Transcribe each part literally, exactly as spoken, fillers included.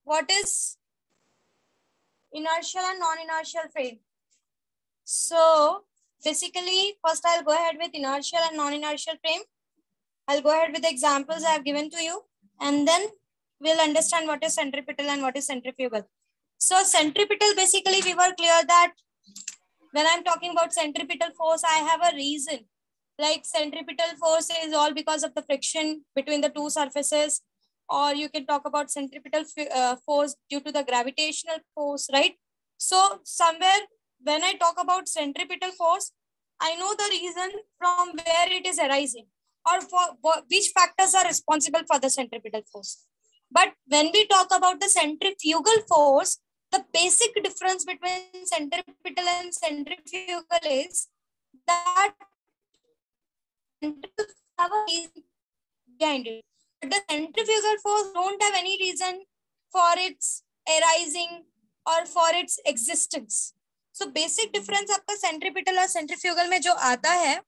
what is inertial and non-inertial frame. So basically, first I'll go ahead with inertial and non-inertial frame. I'll go ahead with the examples I have given to you, and then we'll understand what is centripetal and what is centrifugal. So centripetal, basically we were clear that when I'm talking about centripetal force, I have a reason. Like centripetal force is all because of the friction between the two surfaces, or you can talk about centripetal uh, force due to the gravitational force, right? So somewhere when I talk about centripetal force, I know the reason from where it is arising, or for, for which factors are responsible for the centripetal force. But when we talk about the centrifugal force, the basic difference between centripetal and centrifugal is that centrifugal have a reason behind it, but the centrifugal force don't have any reason for its arising or for its existence. So basic difference आपका centripetal और centrifugal में जो आता है,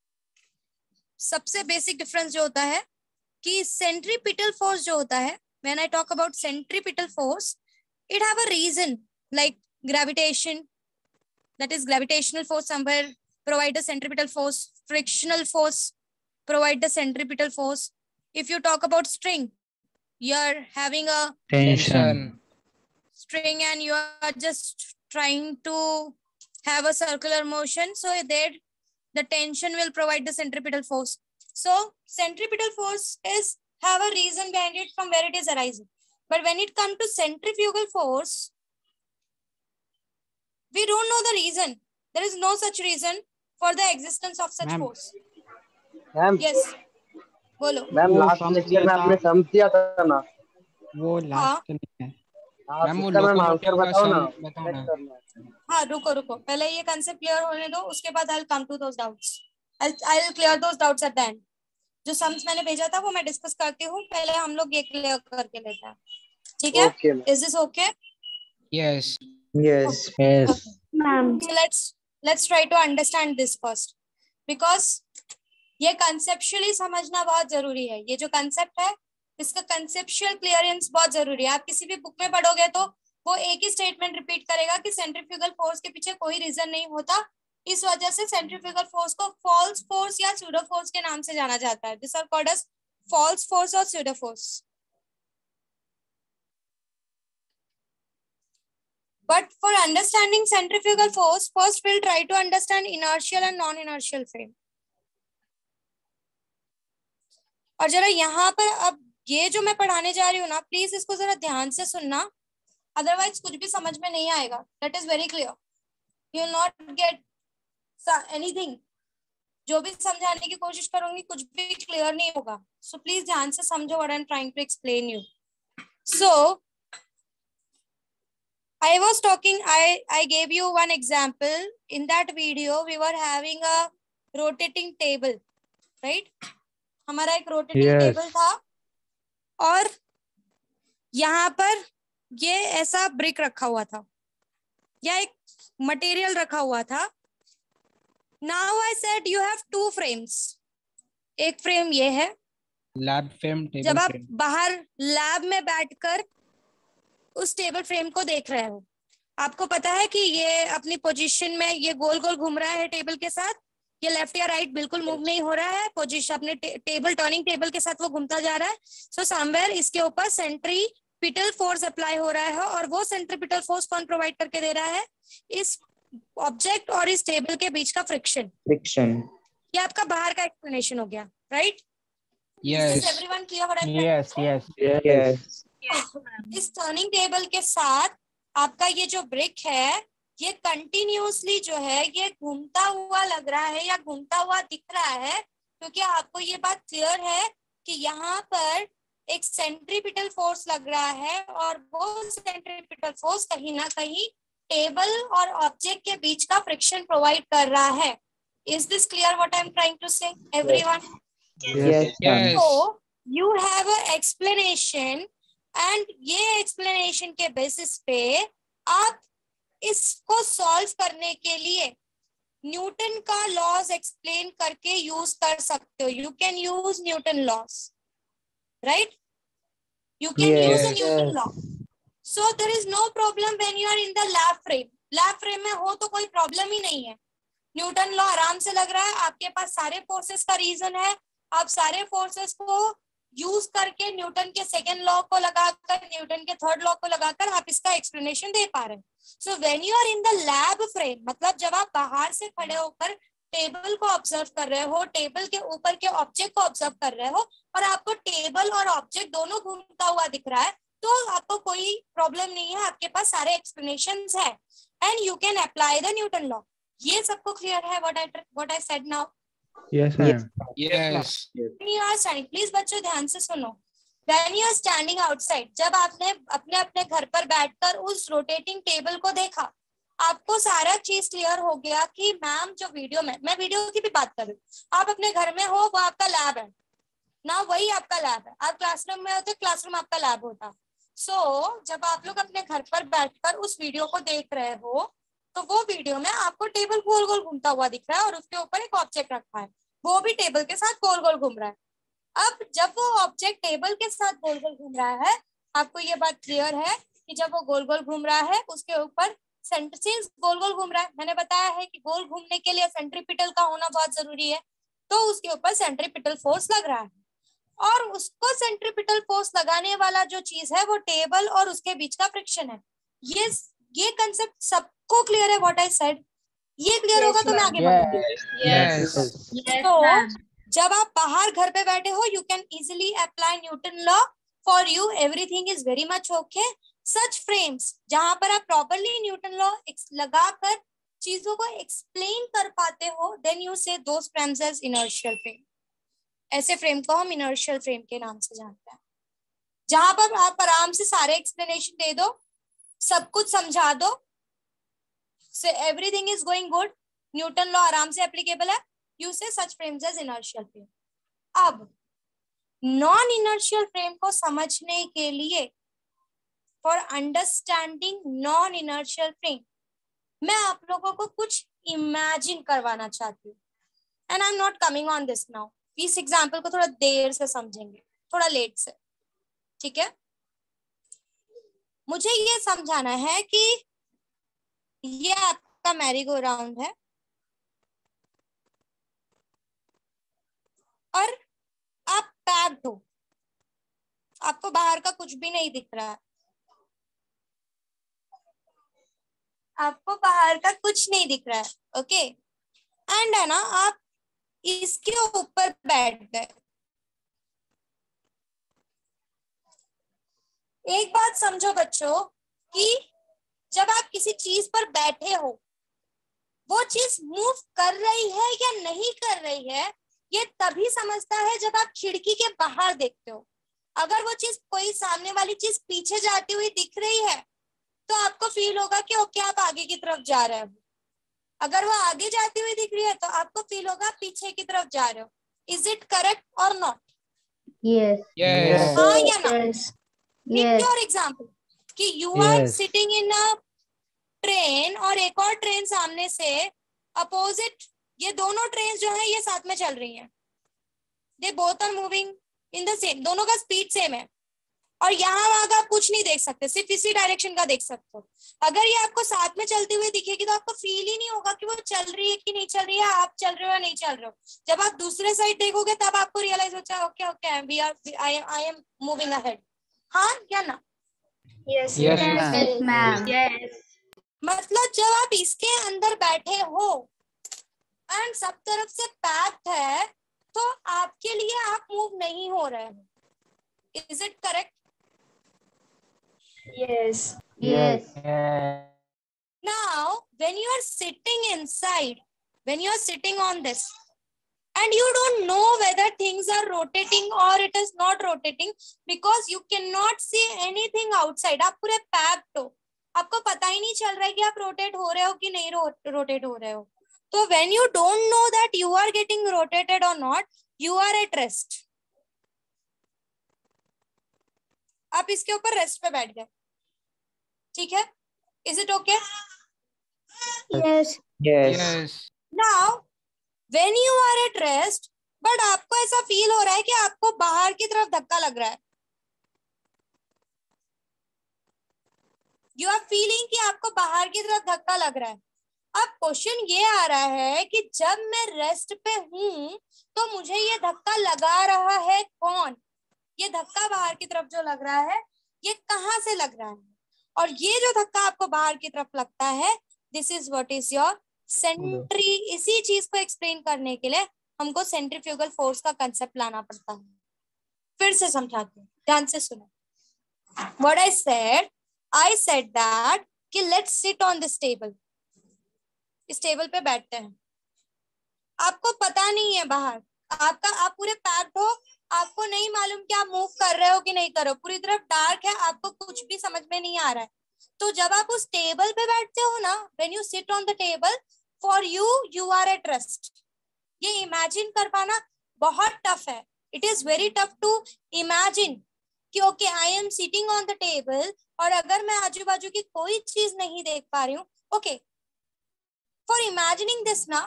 सबसे basic difference जो होता है कि centripetal force जो होता है, when I talk about centripetal force, it have a reason like gravitation, that is gravitational force somewhere provide the centripetal force, frictional force provide the centripetal force. If you talk about string, you're having a tension string and you are just trying to have a circular motion, so there the tension will provide the centripetal force. So centripetal force is have a reason behind it from where it is arising. But when it comes to centrifugal force, we don't know the reason. There is no such reason for the existence of such force. Ma'am Yes, बोलो. Ma'am last lecture में आपने सम दिया था ना, वो last नहीं है ma'am, उसका मैम आंसर बताओ ना, चेक करना है. हाँ रुको रुको, पहले ये कंसेप्ट क्लियर होने दो, उसके बाद I'll come to those doubts. I'll I'll clear those doubts at the end. जो सम्स मैंने भेजा था वो मैं डिस्कस करती हूँ, पहले हम लोग ये क्लियर करके लेते हैं, ठीक है? Okay, Is this okay? Yes. Yes. Yes. Okay. Ma'am. So let's let's try to understand this first, because ये conceptually समझना बहुत जरूरी है. ये जो concept है, इसका conceptual clearance बहुत जरूरी है. आप किसी भी बुक में पढ़ोगे तो वो एक ही स्टेटमेंट रिपीट करेगा कि सेंट्रीफ्यूगल फोर्स के पीछे कोई रीजन नहीं होता, इस वजह से सेंट्रीफ्यूगल फोर्स को फॉल्स फोर्स या स्यूडो फोर्स के नाम से जाना जाता है. This are called as false force और pseudo force. But for understanding centrifugal force, first we'll try to understand inertial and non-inertial frame. और जरा यहाँ पर अब ये जो मैं पढ़ाने जा रही हूँ ना, प्लीज इसको जरा ध्यान से सुनना, अदरवाइज कुछ भी समझ में नहीं आएगा. That is very clear. You will not get anything. जो भी समझाने की कोशिश करूंगी कुछ भी क्लियर नहीं होगा. So please ध्यान से समझो what I am trying to explain you. So I was talking, I, I gave you one example. In that video, we were having a rotating table, right? हमारा एक rotating Yes. table था और यहाँ पर ये ऐसा ब्रिक रखा हुआ था या एक मटेरियल रखा हुआ था. Now I said you have two frames. एक फ्रेम ये है, लैब फ्रेम, टेबल जब आप फ्रेम. बाहर लैब में बैठकर उस टेबल फ्रेम को देख रहे हो, आपको पता है कि ये अपनी पोजीशन में ये गोल गोल घूम रहा है टेबल के साथ, ये लेफ्ट या राइट बिल्कुल मूव नहीं हो रहा है, पोजीशन अपने टे, टेबल टर्निंग टेबल के साथ वो घूमता जा रहा है. सो समवेयर इसके ऊपर सेंट्रीपिटल फोर्स अप्लाई हो रहा है, और वो सेंट्रीपिटल फोर्स कौन प्रोवाइड करके दे रहा है? इस ऑब्जेक्ट और इस टेबल के बीच का फ्रिक्शन. फ्रिक्शन. ये आपका बाहर का एक्सप्लेनेशन हो गया, राइट? Yes. एवरीवन क्लियर हो रहा है? Yes, yes. Yes. इस टर्निंग टेबल के साथ आपका ये जो ब्रिक है, ये कंटिन्यूअसली जो है ये घूमता हुआ लग रहा है या घूमता हुआ दिख रहा है, क्योंकि आपको ये बात क्लियर है कि यहाँ पर एक सेंट्रीपिटल फोर्स लग रहा है और वो सेंट्रीपिटल फोर्स कहीं ना कहीं टेबल और ऑब्जेक्ट के बीच का फ्रिक्शन प्रोवाइड कर रहा है. Is this clear what I am trying to say everyone? Yes. Yes. So you have a explanation, and ये explanation के basis पे आप इसको solve करने के लिए न्यूटन का लॉज एक्सप्लेन करके यूज कर सकते हो. You can use Newton laws, right? You can use a Newton law. So there is no problem when you are in the lab frame. Lab frame में हो तो कोई प्रॉब्लम ही नहीं है. न्यूटन लॉ आराम से लग रहा है, आपके पास सारे फोर्सेस का रीजन है, आप सारे फोर्सेस को यूज करके न्यूटन के सेकेंड लॉ को लगाकर, न्यूटन के थर्ड लॉ को लगाकर आप इसका एक्सप्लेनेशन दे पा रहे हैं. So when you are in the lab frame, मतलब जब आप बाहर से खड़े होकर टेबल को ऑब्जर्व कर रहे हो, टेबल के ऊपर के ऑब्जेक्ट को ऑब्जर्व कर रहे हो, और आपको टेबल और ऑब्जेक्ट दोनों घूमता हुआ दिख रहा है, तो आपको कोई प्रॉब्लम नहीं है, आपके पास सारे एक्सप्लेनेशंस है, and you can apply the Newton law. ये सबको क्लियर है what I what I said now? Yes, ma'am. Yes. When you are standing, please बच्चों ध्यान से सुनो. When you are standing outside, जब आपने अपने अपने घर पर बैठकर उस रोटेटिंग टेबल को देखा, आपको सारा चीज क्लियर हो गया कि मैम जो वीडियो में, मैं वीडियो की भी बात कर रही हूँ, आप अपने घर में हो, वो आपका लैब है ना, वही आपका लैब है. आप क्लासरूम में होते, क्लासरूम आपका लैब होता. सो so, जब आप लोग अपने घर पर बैठकर उस वीडियो को देख रहे हो, तो वो वीडियो में आपको टेबल गोल गोल घूमता हुआ दिख रहा है, और उसके ऊपर एक ऑब्जेक्ट रखा है, वो भी टेबल के साथ गोल गोल घूम रहा है. अब जब वो ऑब्जेक्ट टेबल के साथ गोल गोल घूम रहा है, आपको ये बात क्लियर है कि जब वो गोल गोल घूम रहा है, उसके ऊपर सेंट्रीज गोल गोल घूम रहा है. मैंने बताया है कि गोल घूमने के लिए सेंट्रीपिटल का होना बहुत जरूरी है, तो उसके ऊपर सेंट्रीपिटल फोर्स लग रहा है, और उसको सेंट्रीपिटल फोर्स लगाने वाला जो चीज है वो टेबल और उसके बीच का फ्रिक्शन है. ये ये कंसेप्ट सबको क्लियर है व्हाट आई सेड? ये क्लियर होगा तो मैं आगे बढ़ूंगी. Yes. तो जब आप बाहर घर पे बैठे हो, you can easily apply Newton law. For you everything is very much okay. Such frames जहां पर आप प्रॉपर्ली न्यूटन लॉ लगाकर चीजों को एक्सप्लेन कर पाते हो, then you say those frames as inertial frame. ऐसे फ्रेम को हम इनर्शियल फ्रेम के नाम से जानते हैं, जहां पर आप आराम से सारे एक्सप्लेनेशन दे दो, सब कुछ समझा दो, say everything is going good, Newton law आराम से एप्लीकेबल है, you say such frames as inertial frame. अब नॉन इनर्शियल फ्रेम को समझने के लिए, for understanding non inertial frame, मैं आप लोगों को कुछ इमेजिन करवाना चाहती हूँ, and I am not coming on this now. इस एग्जाम्पल को थोड़ा देर से समझेंगे, थोड़ा लेट से, ठीक है? मुझे ये समझाना है कि ये आपका मैरी गो राउंड है, और आप पैक्ड हो, आपको बाहर का कुछ भी नहीं दिख रहा है, आपको बाहर का कुछ नहीं दिख रहा है, ओके? एंड है ना, आप इसके ऊपर बैठ गए. एक बात समझो बच्चों कि जब आप किसी चीज पर बैठे हो, वो चीज मूव कर रही है या नहीं कर रही है, ये तभी समझता है जब आप खिड़की के बाहर देखते हो. अगर वो चीज, कोई सामने वाली चीज पीछे जाती हुई दिख रही है, तो आपको फील होगा कि ओके आप आगे की तरफ जा रहे हो. अगर वो आगे जाती हुई दिख रही है, तो आपको फील होगा पीछे की तरफ जा रहे हो. इज इट करेक्ट और नॉट? Yes. Yes. हाँ या ना? Yes. Take Yes. your example कि you are Yes. sitting in a train, और एक और ट्रेन सामने से अपोजिट, ये दोनों ट्रेन जो है ये साथ में चल रही हैं. They both are moving in the same, दोनों का स्पीड सेम है, और यहाँ वहां का आप कुछ नहीं देख सकते, सिर्फ इसी डायरेक्शन का देख सकते हो. अगर ये आपको साथ में चलती हुई दिखेगी, तो आपको फील ही नहीं होगा कि वो चल रही है कि नहीं चल रही है, आप चल रहे हो या नहीं चल रहे हो. जब आप दूसरे साइड देखोगे, तब आपको रियलाइज होता है okay okay we are I am moving ahead. हाँ या ना? Yes. Yes, Yes, ma'am. ma'am. Yes. मतलब जब आप इसके अंदर बैठे हो एंड सब तरफ से पैक्ड है, तो आपके लिए आप मूव नहीं हो रहे हो. Is it correct? Yes. Yes. Now, when you are sitting inside, when you are sitting on this, and you don't know whether things are rotating or it is not rotating, because you cannot see anything outside. आप पूरे packed हो, आपको पता ही नहीं चल रहा है कि आप rotate हो रहे हो कि नहीं rotate हो रहे हो. तो when you don't know that you are getting rotated or not, you are at rest. आप इसके ऊपर रेस्ट पे बैठ गए, ठीक है? Is it okay? Yes. Yes. Yes. Now, when you are at rest, but आपको ऐसा फील हो रहा है कि आपको बाहर की तरफ धक्का लग रहा है. यू आर फीलिंग कि आपको बाहर की तरफ धक्का लग रहा है। अब क्वेश्चन ये आ रहा है कि जब मैं रेस्ट पे हूं तो मुझे ये धक्का लगा रहा है कौन? ये धक्का बाहर की तरफ जो लग रहा है ये कहाँ से लग रहा है? और ये जो धक्का आपको बाहर की तरफ लगता है, this is what is your centri. इसी चीज को एक्सप्लेन करने के लिए हमको सेंट्रीफ्यूगल फोर्स का कंसेप्ट लाना पड़ता है। फिर से समझाते हैं, ध्यान से सुनो। What I said, I said that कि let's sit on this table. इस टेबल पे बैठते हैं। आपको पता नहीं है बाहर, आपका आप पूरे पैक्ड हो, आपको नहीं मालूम कि आप मूव कर रहे हो कि नहीं कर रहे हो, पूरी तरफ डार्क है, आपको कुछ भी समझ में नहीं आ रहा है। तो जब आप उस टेबल पे बैठते हो ना, when you sit on the table, for you, you are at rest. ये इमेजिन कर पाना बहुत टफ है। It is very tough to imagine कि okay I am sitting on the table और अगर मैं आजू बाजू की कोई चीज नहीं देख पा रही हूँ, ओके फॉर इमेजिनिंग दिस ना,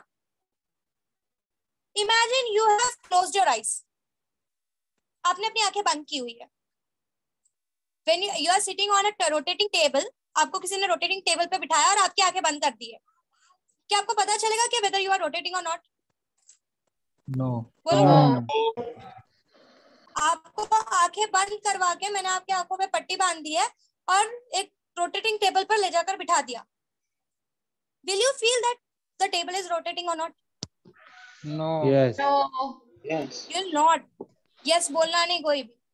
imagine you have closed your eyes, आपने अपनी आंखें बंद की हुई है। When you you are sitting on a rotating table, आपको किसी ने रोटेटिंग टेबल पे बिठाया और आपकी आंखें बंद कर दी है, क्या आपको पता चलेगा कि वेदर यू आर रोटेटिंग और नॉट? नो। बोलो। आपको आंखें बंद करवा के मैंने आपके आंखों पे पट्टी बांध दी है और एक रोटेटिंग टेबल पर ले जाकर बिठा दिया। Will you feel that the table is rotating or not? No. Yes. Yes. You'll not. Yes बोलना नहीं कोई भी।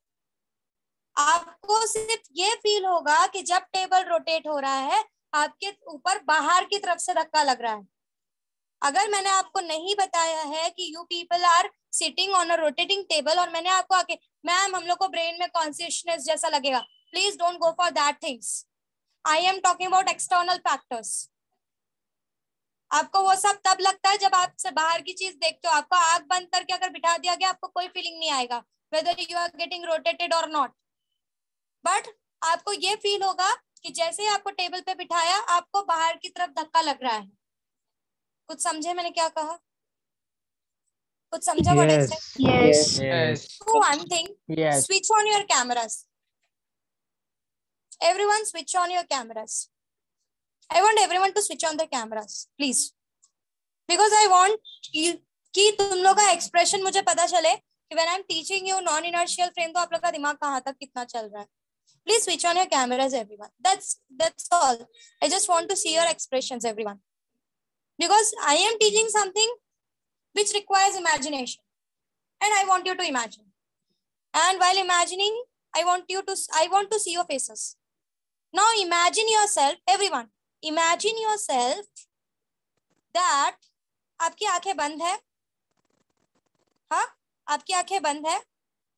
आपको सिर्फ ये फील होगा कि जब टेबल रोटेट हो रहा है आपके ऊपर बाहर की तरफ से धक्का लग रहा है। अगर मैंने आपको नहीं बताया है कि you people are sitting on a rotating table और मैंने आपको आके मैम हम लोग को ब्रेन में कॉन्शियसनेस जैसा लगेगा, please don't go for that things. I am talking about external factors. आपको वो सब तब लगता है जब आप से बाहर की चीज देखते हो। आपको आंख बंद करके अगर बिठा दिया गया आपको कोई फीलिंग नहीं आएगा whether you are getting rotated और नॉट, बट आपको ये फील होगा कि जैसे ही आपको टेबल पे बिठाया आपको बाहर की तरफ धक्का लग रहा है। कुछ समझे मैंने क्या कहा? कुछ समझा? What I said? Yes. Yes. Do one thing. Yes. Switch on your cameras. Everyone switch on your cameras. I want everyone to switch on their cameras, please. Because I want you कि तुम लोग का expression मुझे पता चले कि when I'm teaching you non-inertial frame तो आप लोग का दिमाग कहाँ तक कितना चल रहा है। Please switch on your cameras, everyone. That's that's all. I just want to see your expressions, everyone. Because I am teaching something which requires imagination, and I want you to imagine. And while imagining, I want you to I want to see your faces. Now imagine yourself, everyone. Imagine yourself that आपकी आंखें बंद है। हाँ, आपकी आंखें बंद है।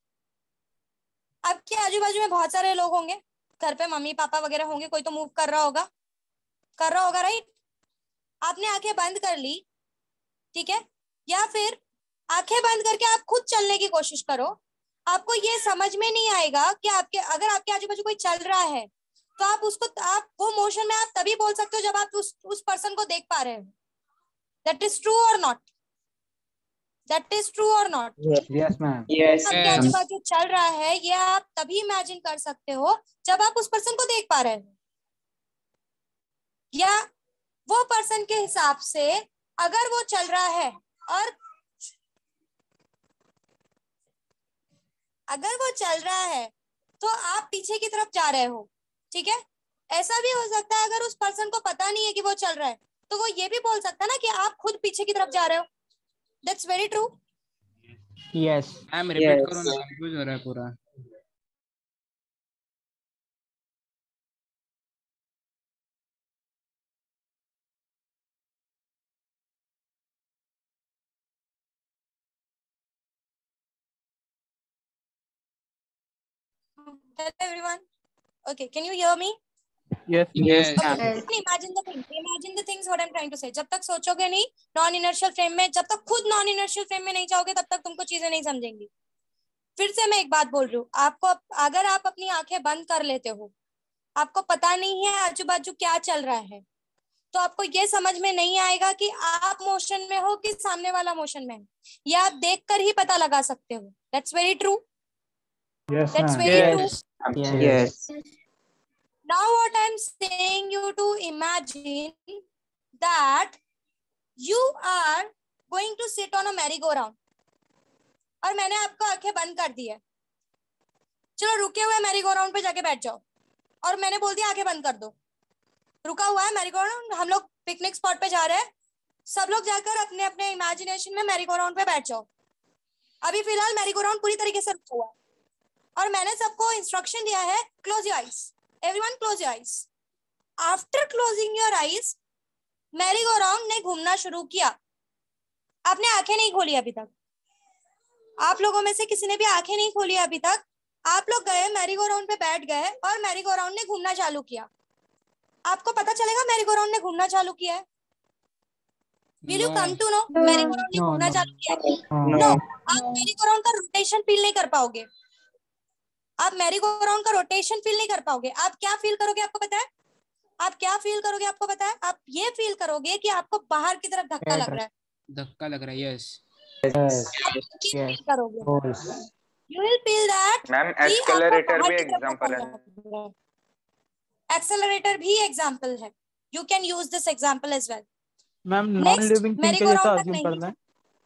आपके आजू बाजू में बहुत सारे लोग होंगे, घर पे मम्मी पापा वगैरह होंगे, कोई तो मूव कर रहा होगा कर रहा होगा राइट? आपने आंखें बंद कर ली, ठीक है? या फिर आंखें बंद करके आप खुद चलने की कोशिश करो। आपको ये समझ में नहीं आएगा कि आपके अगर आपके आजू बाजू कोई चल रहा है तो आप उसको आप वो मोशन में आप तभी बोल सकते हो जब आप उस उस पर्सन को देख पा रहे हो। दैट इज ट्रू और नॉट? दैट इज ट्रू और नॉट? Yes, ma'am. Yes. आपके आजू बाजू चल रहा है ये आप तभी इमेजिन कर सकते हो जब आप उस पर्सन को देख पा रहे हो, या वो पर्सन के हिसाब से अगर वो चल रहा है और अगर वो चल रहा है तो आप पीछे की तरफ जा रहे हो, ठीक है? ऐसा भी हो सकता है अगर उस पर्सन को पता नहीं है कि वो चल रहा है तो वो ये भी बोल सकता है ना कि आप खुद पीछे की तरफ जा रहे हो। That's very true. Yes. Ma'am repeat करो ना, कंफ्यूज हो रहा है पूरा। Hello everyone. Okay, can you hear me? Yes. Yes. Okay. Imagine the thing. Imagine the things what I'm trying to say. जब तक सोचोगे नहीं नॉन इनर्शियल फ्रेम में, जब तक खुद नॉन इनर्शियल फ्रेम में नहीं जाओगे तब तक तुमको चीजें नहीं समझेंगी। फिर से मैं एक बात बोल रही हूँ, आपको अगर आप अपनी आंखें बंद कर लेते हो, आपको पता नहीं है आजू बाजू क्या चल रहा है, तो आपको ये समझ में नहीं आएगा कि आप मोशन में हो कि सामने वाला मोशन में है। ये आप देखकर ही पता लगा सकते हो। That's very true. Yes, That's ma'am. very Yes. true. Yes. Now what I'm saying you to imagine that you are going to sit on a merry-go-round. और मैंने आपको आंखें बंद कर दी है, चलो रुके हुए मैरी-गो-राउंड पे जाके बैठ जाओ, और मैंने बोल दिया आंखें बंद कर दो. रुका हुआ है मैरी-गो-राउंड, हम लोग पिकनिक स्पॉट पे जा रहे हैं, सब लोग जाकर अपने अपने इमेजिनेशन में मैरी-गो-राउंड पे बैठ जाओ. अभी फिलहाल मैरी-गो-राउंड पूरी तरीके से रुका हुआ है और मैंने सबको इंस्ट्रक्शन दिया है close your eyes, everyone close your eyes. After closing your eyes merry go round ने घूमना शुरू किया. आपने आंखें नहीं खोली अभी तक, आप लोगों में से किसी ने भी आंखें नहीं खोली अभी तक. आप लोग गए मैरी-गो-राउंड पे बैठ गए और मैरी-गो-राउंड ने घूमना चालू किया. आपको पता चलेगा मैरी-गो-राउंड ने घूमना चालू किया है? Will you come to know merry go round ने घूमना चालू किया है? No. आप मैरी-गो-राउंड का रोटेशन फील नहीं कर पाओगे. आप मैरी-गो-राउंड का रोटेशन फील नहीं कर पाओगे. आप क्या फील करोगे आपको पता है? आप क्या फील करोगे आपको पता है? आप ये फील करोगे कि आपको बाहर की तरफ धक्का लग रहा है. धक्का लग रहा है. यस. फील करोगे. You will feel that. Ma'am accelerator भी एग्जांपल है. एक्सेलरेटर भी एग्जांपल है. You can use this example as well. Ma'am non living thing के जैसा अज्यूम करना है.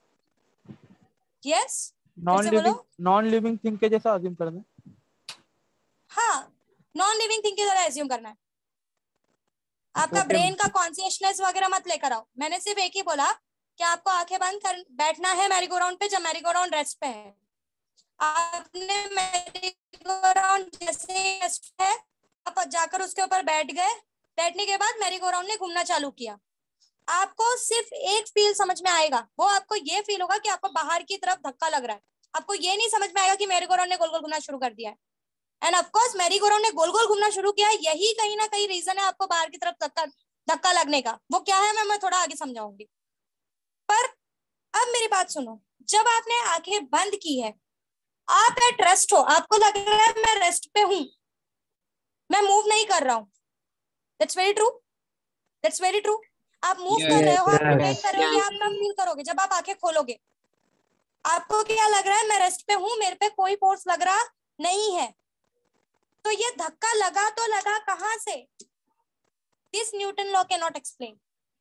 Yes, non living non living thing के जैसा अज्यूम करना है. हाँ, नॉन लिविंग थिंग की तरह अज्यूम करना है. आपका ब्रेन का कॉन्शियसनेस वगैरह मत लेकर आओ. मैंने सिर्फ एक ही बोला कि आपको आंखें बंद कर बैठना है मैरी-गो-राउंड पे जब मैरी-गो-राउंड रेस्ट पे है. आपने मैरी-गो-राउंड जैसे रेस्ट है, आप जाकर उसके ऊपर बैठ गए. बैठने के बाद मैरी-गो-राउंड ने घूमना चालू किया. आपको सिर्फ एक फील समझ में आएगा, वो आपको ये फील होगा कि आपको बाहर की तरफ धक्का लग रहा है. आपको ये नहीं समझ में आएगा कि मैरी-गो-राउंड ने गोल गोल घूमना शुरू कर दिया है. एंड ऑफ कोर्स मैरी-गो-राउंड ने गोल गोल घूमना शुरू किया, यही कहीं ना कहीं रीजन है आपको बाहर की तरफ धक्का धक्का लगने का. वो क्या है मैं मैं थोड़ा आगे समझाऊंगी. पर अब मेरी बात सुनो. जब आपने आंखें बंद की है, आप एट रेस्ट हो, आपको लग रहा है मैं रेस्ट पे हूं, मैं मूव नहीं कर रहा हूं. That's very true. That's very true. आप मूव Yes, कर रहे हो, आप yes. रोटेट कर रहे हो, आप तब फील करोगे जब आप आंखें खोलोगे. आपको क्या लग रहा है? मैं रेस्ट पे हूं, मेरे पे कोई फोर्स लग रहा नहीं है. तो ये धक्का लगा तो लगा कहां से? This Newton law can not explain.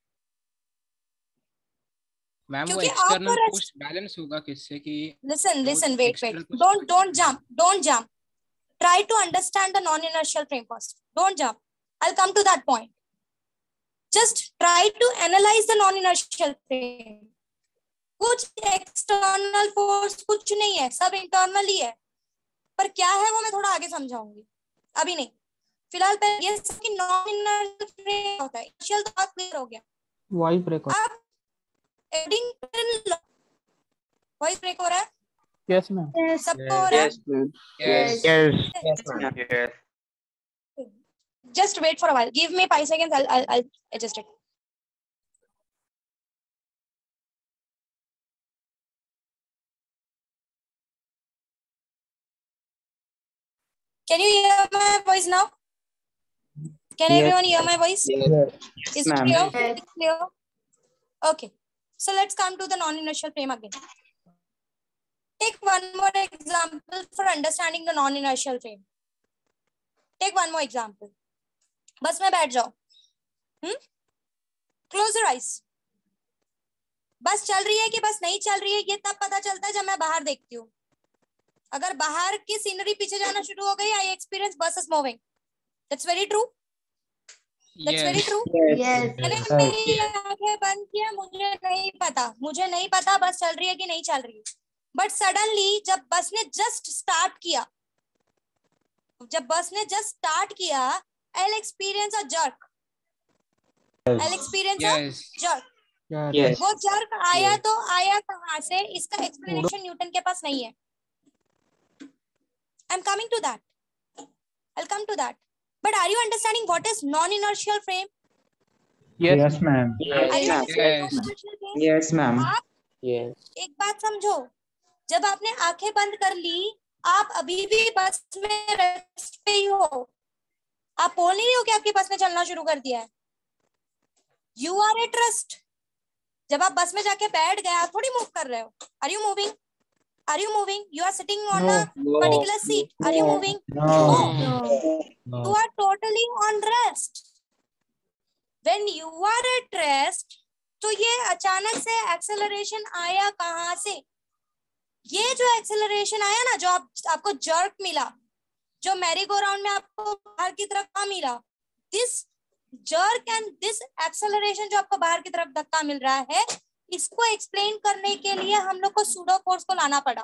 Ma'am वो क्योंकि एक्सटर्नल आपको फोर्स बैलेंस होगा किससे कि listen listen wait wait external don't don't jump don't jump try to understand the non inertial frame first. Don't jump. I will come to that point. Just try to analyze the non-inertial frame. कुछ external force कुछ नहीं है, सब internal ही है. पर क्या है वो मैं थोड़ा आगे समझाऊंगी, अभी नहीं. फिलहाल पे ये सब कि non-inertial frame होता है. Inertial तो बात क्लियर हो गया. वॉइस ब्रेक हो. अब एडिंगटन वॉइस ब्रेक हो रहा है. Yes ma'am. सबको हो रहा है. yes Yes, ma'am. Yes. Just wait for a while. Give me five seconds. I'll I'll, I'll adjust it. Can you hear my voice now? Can Yes. everyone hear my voice? Yes, Is it ma'am. clear? Yes. Is it clear? Okay. So let's come to the non-inertial frame again. Take one more example for understanding the non-inertial frame. Take one more example. बस में बैठ जाओ. Hmm close your eyes. Bus चल रही है कि बस नहीं चल रही है ये तब पता चलता है जब मैं बाहर देखती हूँ. अगर बाहर की सीनरी पीछे जाना शुरू हो गई, I experience bus is moving. That's very true. That's very true. Yes. मैंने मेरी आंखें बंद किया, मुझे नहीं पता मुझे नहीं पता बस चल रही है कि नहीं चल रही है. बट सडनली जब बस ने जस्ट स्टार्ट किया जब बस ने जस्ट स्टार्ट किया I'll experience a jerk. I'll experience yes a jerk. Yes. वो jerk आया तो आया कहाँ से? इसका explanation न्यूटन के पास नहीं है. I'm coming to that. I'll come to that. But are you understanding what is non-inertial frame? Yes ma'am. Are you Yes, ma'am. understanding Yes. non-inertial frame? Yes, ma'am. आप Yes. एक बात समझो, जब आपने आंखें बंद कर ली, आप अभी भी बस में रेस्ट पे ही हो. आप बोल नहीं रहे हो कि आपकी बस ने चलना शुरू कर दिया है. You are at rest. जब आप बस में जाके बैठ गए, आप थोड़ी मूव कर रहे हो. Are you moving? Are you moving? You are sitting on No. a particular seat. Are you moving? No. No. No. You are totally on rest. When you are at rest, तो ये अचानक से acceleration आया कहाँ से? ये जो acceleration आया ना, जो आप आपको जर्क मिला, जो मैरी गो राउंड में आपको बाहर की तरफ धक्का मिला, this jerk and this acceleration जो आपको बाहर की तरफ धक्का मिल रहा है, इसको एक्सप्लेन करने के लिए हम लोग को सूडो फोर्स को लाना पड़ा।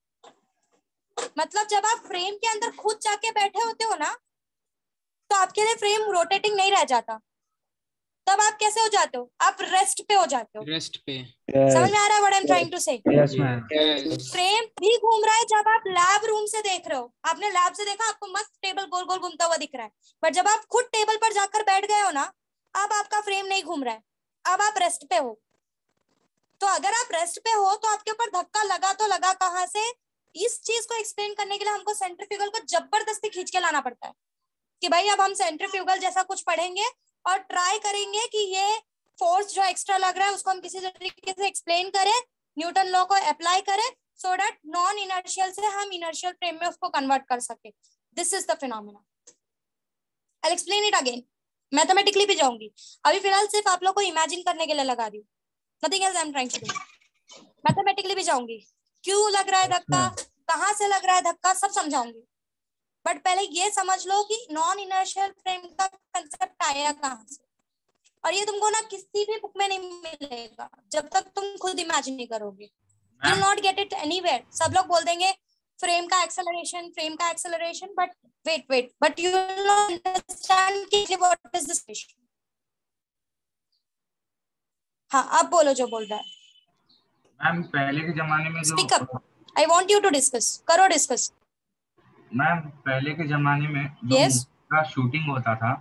मतलब जब आप फ्रेम के अंदर खुद जाके बैठे होते हो ना, तो आपके लिए फ्रेम रोटेटिंग नहीं रह जाता, तब आप कैसे हो जाते हो? आप रेस्ट पे हो जाते हो। रेस्ट पे। समझ में आ रहा है what I am trying to say? Yes ma'am. Frame भी घूम रहा है जब आप लैब रूम से देख रहे हो। आपने लैब से देखा, आपको मस्त टेबल गोल गोल घूमता हुआ दिख रहा है, बट जब आप खुद टेबल पर जाकर बैठ गए हो ना, अब आपका फ्रेम नहीं घूम रहा है, अब आप रेस्ट पे हो। तो अगर आप रेस्ट पे हो तो आपके ऊपर धक्का लगा तो लगा कहाँ से? इस चीज को एक्सप्लेन करने के लिए हमको सेंट्रीफ्यूगल को जबरदस्ती खींच के लाना पड़ता है कि भाई अब हम सेंट्रीफ्यूगल जैसा कुछ पढ़ेंगे और ट्राई करेंगे कि ये फोर्स जो एक्स्ट्रा लग रहा है उसको हम किसी तरीके से एक्सप्लेन करें, न्यूटन लॉ को अप्लाई करें, सो दैट नॉन इनर्शियल से हम इनर्शियल फ्रेम में उसको कन्वर्ट कर सके। This is the phenomena. I will explain it again. Mathematically भी जाऊंगी, अभी फिलहाल सिर्फ आप लोग को इमेजिन करने के लिए लगा दी, nothing else I am trying to do. Mathematically भी जाऊंगी, क्यों लग रहा है धक्का, कहाँ से लग रहा है धक्का, सब समझाऊंगी। बट पहले ये समझ लो कि नॉन इनर्शियल फ्रेम का कंसेप्ट आया कहाँ से, और ये तुमको ना किसी भी बुक में नहीं मिलेगा जब तक तुम खुद इमेजिन नहीं करोगे। You will not get it anywhere. सब लोग बोल देंगे फ्रेम का एक्सेलरेशन, फ्रेम का acceleration, but wait wait but you will not understand कि व्हाट इज दिस क्वेश्चन। हाँ, अब बोलो जो बोल रहा है। मैम पहले के जमाने में जो speak up, I want you to discuss, करो डिस्कस। मैम पहले के जमाने में जो Yes. का शूटिंग होता था,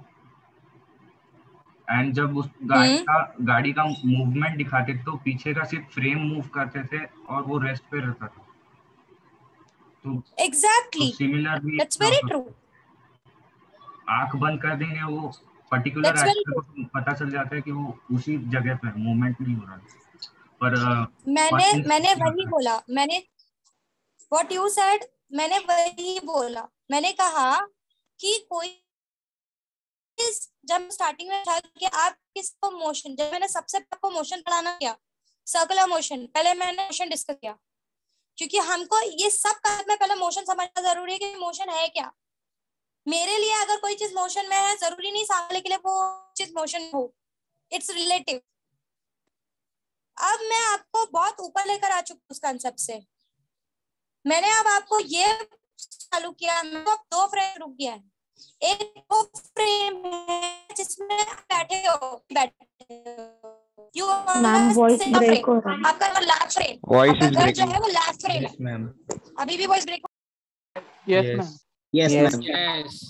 एंड जब उस गाड़ी हम्म। का गाड़ी का मूवमेंट दिखाते तो पीछे का सिर्फ फ्रेम मूव करते थे और वो रेस्ट पे रहता था। तो एग्जैक्टली, सिमिलर भी दैट्स वेरी ट्रू। आंख बंद कर देंगे, वो पर्टिकुलर That's very एक्टर को पता चल जाता है कि वो उसी जगह पे मूवमेंट नहीं हो रहा है। पर मैंने uh, मैंने वही बोला, मैंने व्हाट यू सेड, मैंने वही बोला। मैंने कहा कि कोई जब स्टार्टिंग में था कि आप किसको मोशन, जब मैंने सबसे आपको मोशन पढ़ाना किया, सर्कुलर मोशन, पहले मैंने मोशन डिस्कस किया, क्योंकि हमको ये सब करने में पहले मोशन समझना जरूरी है कि मोशन है क्या। मेरे लिए अगर कोई चीज मोशन में है, जरूरी नहीं सामने के लिए वो चीज मोशन हो, इट्स रिलेटिव। अब मैं आपको बहुत ऊपर लेकर आ चुकी उस कंसेप्ट से। मैंने अब आपको ये चालू किया, मैं अब दो फ्रेम रुक गया है। एक वो फ्रेम है जिसमें आप बैठे हो, बैठे हो मैम वॉइस ब्रेक हो रहा है। आपका लैब फ्रेम, Voice आपका is घर जो breaking. है वो लैब फ्रेम है। मैम। अभी भी voice break. Yes ma'am. Yes Yes. Ma'am. Yes.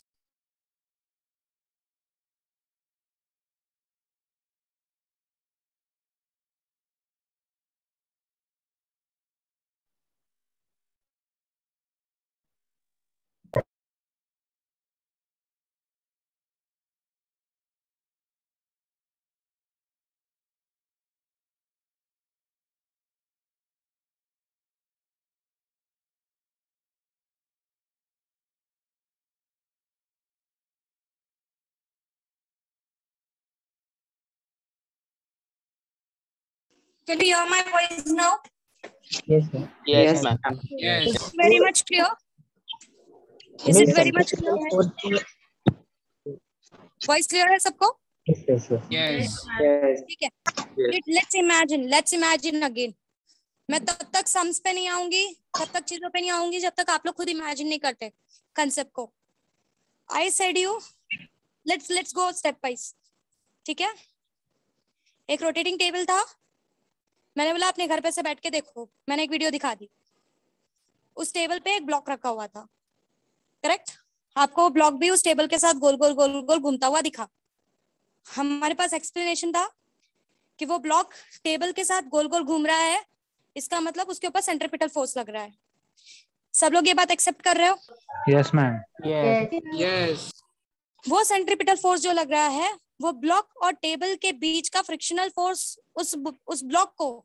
Can you hear my voice now? Yes, ma'am. Yes, ma'am. Yes. Is it very much clear? Is it very much clear? Voice clear है सबको? Yes, yes, yes. Yes. Yes. ठीक है। Let's imagine, let's imagine again. मैं तब तक sums पे नहीं आऊंगी, तब तक चीजों पे नहीं आऊंगी जब तक आप लोग खुद इमेजिन नहीं करते कंसेप्ट को। I said you, let's let's go step wise. ठीक है? एक रोटेटिंग टेबल था, मैंने बोला अपने घर पे से बैठ के देखो, मैंने एक वीडियो दिखा दी। उस टेबल पे एक ब्लॉक रखा हुआ था, करेक्ट? आपको ब्लॉक भी उस टेबल के साथ गोल गोल गोल गोल घूमता हुआ दिखा। हमारे पास एक्सप्लेनेशन था कि वो ब्लॉक टेबल के साथ गोल गोल घूम रहा है, इसका मतलब उसके ऊपर सेंट्रीपिटल फोर्स लग रहा है। सब लोग ये बात एक्सेप्ट कर रहे हो? Yes ma'am. Yes. Yes. वो सेंट्रीपिटल फोर्स जो लग रहा है वो ब्लॉक और टेबल के बीच का फ्रिक्शनल फोर्स उस उस ब्लॉक को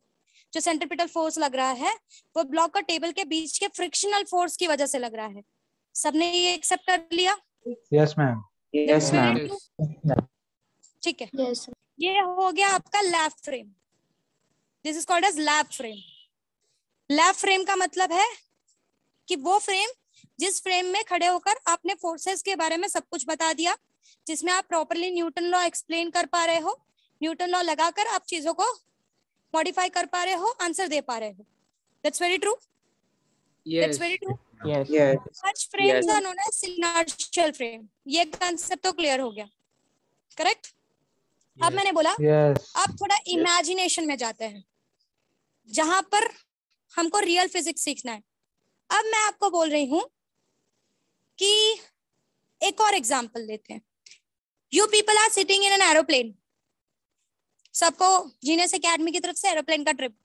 जो सेंट्रीपिटल फोर्स लग रहा है वो ब्लॉक और टेबल के बीच के फ्रिक्शनल फोर्स की वजह से लग रहा है। सबने ये एक्सेप्ट कर लिया? Yes ma'am. Yes ma'am. ठीक है, Yes. ये हो गया आपका lab frame. This is called as lab frame. Lab frame का मतलब है कि वो फ्रेम जिस फ्रेम में खड़े होकर आपने फोर्सेस के बारे में सब कुछ बता दिया, जिसमें आप प्रॉपर्ली न्यूटन लॉ एक्सप्लेन कर पा रहे हो, न्यूटन लॉ लगाकर आप चीजों को मॉडिफाई कर पा रहे हो, आंसर दे पा रहे हो। That's very true. That's very true. Yes yes. Such frames are known as inertial frame. ये कंसेप्ट तो क्लियर हो गया, करेक्ट? अब मैंने बोला यस। अब थोड़ा इमेजिनेशन में जाते हैं, जहां पर हमको रियल फिजिक्स सीखना है। अब मैं आपको बोल रही हूं कि एक और एग्जांपल लेते हैं। You people are sitting in an aeroplane. सबको जीनियस एकेडमी की तरफ से एरोप्लेन का ट्रिप,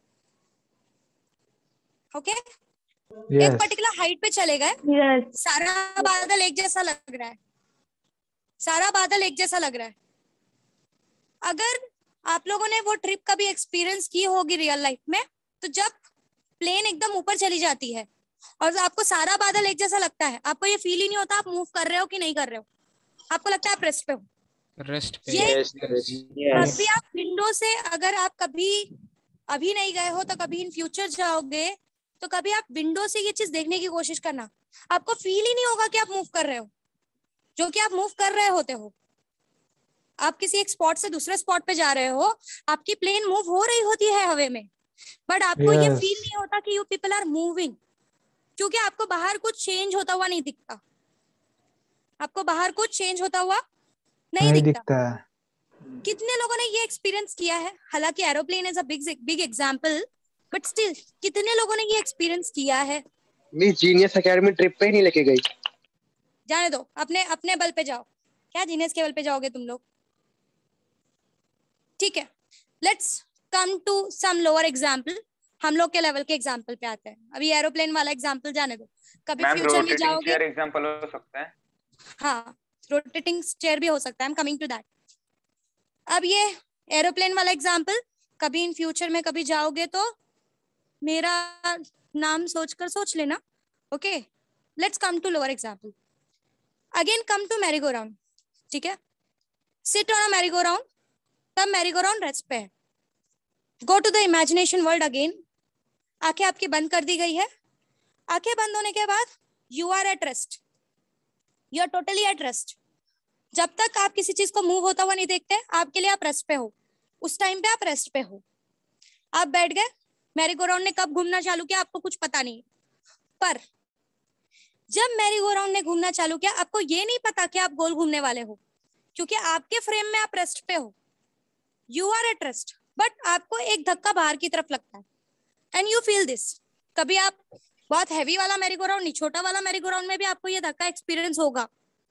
ओके? एक पर्टिकुलर हाइट पे चले गए, Yes. सारा बादल एक जैसा लग रहा है, सारा बादल एक जैसा लग रहा है। अगर आप लोगों ने वो ट्रिप कभी एक्सपीरियंस की होगी रियल लाइफ में, तो जब प्लेन एकदम ऊपर चली जाती है और आपको सारा बादल एक जैसा लगता है, आपको ये फील ही नहीं होता आप मूव कर रहे हो कि नहीं कर रहे हो, आपको लगता है आप रेस्ट पे हो। रेस्ट पे। ये यस। कभी आप विंडो से, अगर आप कभी अभी नहीं गए हो तो कभी इन फ्यूचर जाओगे तो कभी आप विंडो से ये चीज देखने की कोशिश करना, आपको फील ही नहीं होगा कि आप मूव कर रहे हो, जो कि आप मूव कर रहे होते हो। आप किसी एक स्पॉट से दूसरे स्पॉट पे जा रहे हो, आपकी प्लेन मूव हो रही होती है हवा में, बट आपको ये Yes. फील नहीं होता कि यू पीपल आर मूविंग, क्योंकि आपको बाहर कुछ चेंज होता हुआ नहीं दिखता। आपको बाहर कुछ चेंज होता हुआ नहीं, नहीं दिखता। दिखता। कितने लोगों ने ये एक्सपीरियंस किया है? हालांकि aeroplane is a big big example, but still कितने लोगों ने ये एक्सपीरियंस किया है? मिस जीनियस एकेडमी ट्रिप पे ही नहीं लेके गई। जाने दो, अपने अपने बल पे जाओ। क्या जीनियस के बल पे जाओगे तुम लोग? ठीक है, let's come to some lower example. हम लोग के लेवल के एग्जांपल पे आते हैं। अभी एरोप्लेन वाला एग्जांपल जाने दो, कभी मैम फ्यूचर में रोटेटिंग जाओगे। चेयर एग्जांपल हो सकता है। हाँ, रोटेटिंग चेयर भी हो सकता है, I am coming to that. अब ये एरोप्लेन वाला एग्जांपल, कभी इन फ्यूचर में कभी जाओगे तो मेरा नाम सोचकर सोच लेना, okay? Let's come to lower example. Again come to merry go round, ठीक है? Sit on a merry go round, तब मैरी गो राउंड रेस्ट पे है। Go to the imagination world again. आंखें आपकी बंद कर दी गई है। आंखें बंद होने के बाद you are at rest, you are totally at rest. जब तक आप किसी चीज को मूव होता हुआ नहीं देखते, आपके लिए आप रेस्ट पे हो। उस टाइम पे आप रेस्ट पे हो, आप बैठ गए। मैरी गो राउंड ने कब घूमना चालू किया आपको कुछ पता नहीं, पर जब मैरी गो राउंड ने घूमना चालू किया, आपको ये नहीं पता कि आप गोल घूमने वाले हो, क्योंकि आपके फ्रेम में आप रेस्ट पे हो, you are at rest. But आपको एक धक्का बाहर की तरफ लगता है एंड यू फील दिस। कभी आप बहुत हैवी वाला मैरी गो राउंड नहीं, छोटा वाला मैरी गो राउंड में भी आपको ये धक्का एक्सपीरियंस होगा।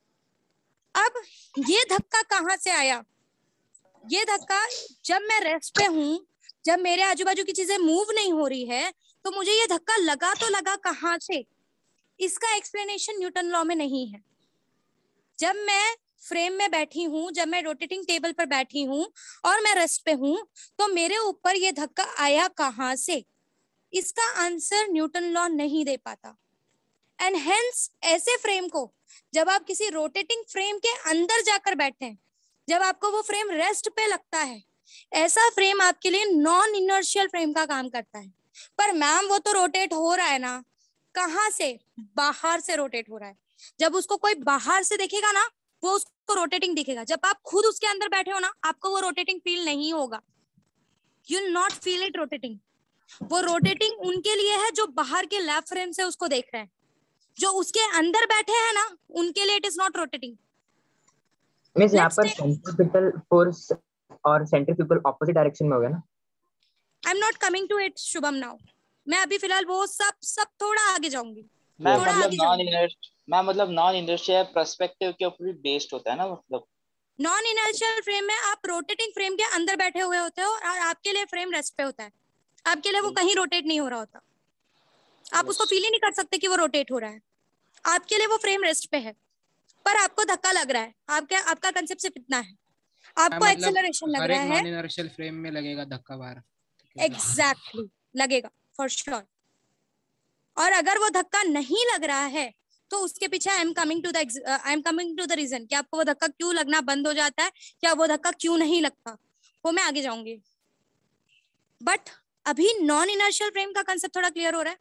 अब ये धक्का कहाँ से आया? ये धक्का जब मैं रेस्ट पे हूँ, जब मेरे आजू बाजू की चीजें मूव नहीं हो रही है, तो मुझे ये धक्का लगा तो लगा कहाँ से? इसका एक्सप्लेनेशन न्यूटन लॉ में नहीं है। जब मैं फ्रेम में बैठी हूँ, जब मैं रोटेटिंग टेबल पर बैठी हूँ और मैं रेस्ट पे हूँ, तो मेरे ऊपर ये धक्का आया कहाँ से? इसका आंसर न्यूटन लॉ नहीं दे पाता। एंड हेंस ऐसे फ्रेम को जब आप किसी रोटेटिंग फ्रेम के अंदर जाकर बैठे हैं, जब आपको वो फ्रेम रेस्ट पे लगता है, ऐसा फ्रेम आपके लिए नॉन इनर्शियल फ्रेम का काम करता है। पर मैम वो तो रोटेट हो रहा है ना, कहाँ से? बाहर से रोटेट हो रहा है। जब उसको कोई बाहर से देखेगा ना, वो उसको रोटेटिंग दिखेगा। जब आप खुद उसके अंदर बैठे हो ना, आपको वो रोटेटिंग फील नहीं होगा। You will not feel it rotating. वो रोटेटिंग उनके लिए है जो बाहर के लैब फ्रेम से उसको देख रहे हैं। जो उसके अंदर बैठे हैं ना, उनके लिए it is not rotating. Miss यहाँ पर सेंट्रीपिटल फोर्स और सेंट्रीफ्यूगल ऑपोजिट डायरेक्शन में हो गया ना? I am not coming to it Shubham now. मैं अभी फिलहाल वो सब सब थोड़ा आगे जाऊंगी। मैं मतलब नॉन इनर्ट मैं मतलब नॉन इनर्शियल पर्सपेक्टिव के ऊपर भी बेस्ड होता है ना। मतलब नॉन इनर्शियल फ्रेम में आप रोटेटिंग फ्रेम के अंदर बैठे हुए होते हो और आपके लिए फ्रेम रेस्ट पे होता है। आपके लिए वो कहीं रोटेट नहीं हो रहा होता। आप उसको फील ही नहीं कर सकते कि वो रोटेट हो रहा है। आपके लिए वो फ्रेम रेस्ट पे है, पर आपको धक्का लग रहा है। आपके आपका कंसेप्ट सिर्फ इतना है, आपको एक्सेलरेशन लग रहा है। नॉन इनर्शियल फ्रेम में लगेगा धक्का बाहर। एग्जैक्टली लगेगा फॉर श्योर। और अगर वो धक्का नहीं लग रहा है तो उसके पीछे I am coming to the I am coming to the reason कि आपको वो धक्का क्यों लगना बंद हो जाता है या वो धक्का क्यों नहीं लगता, वो मैं आगे जाऊंगी। बट अभी नॉन इनर्शियल फ्रेम का कंसेप्ट थोड़ा क्लियर हो रहा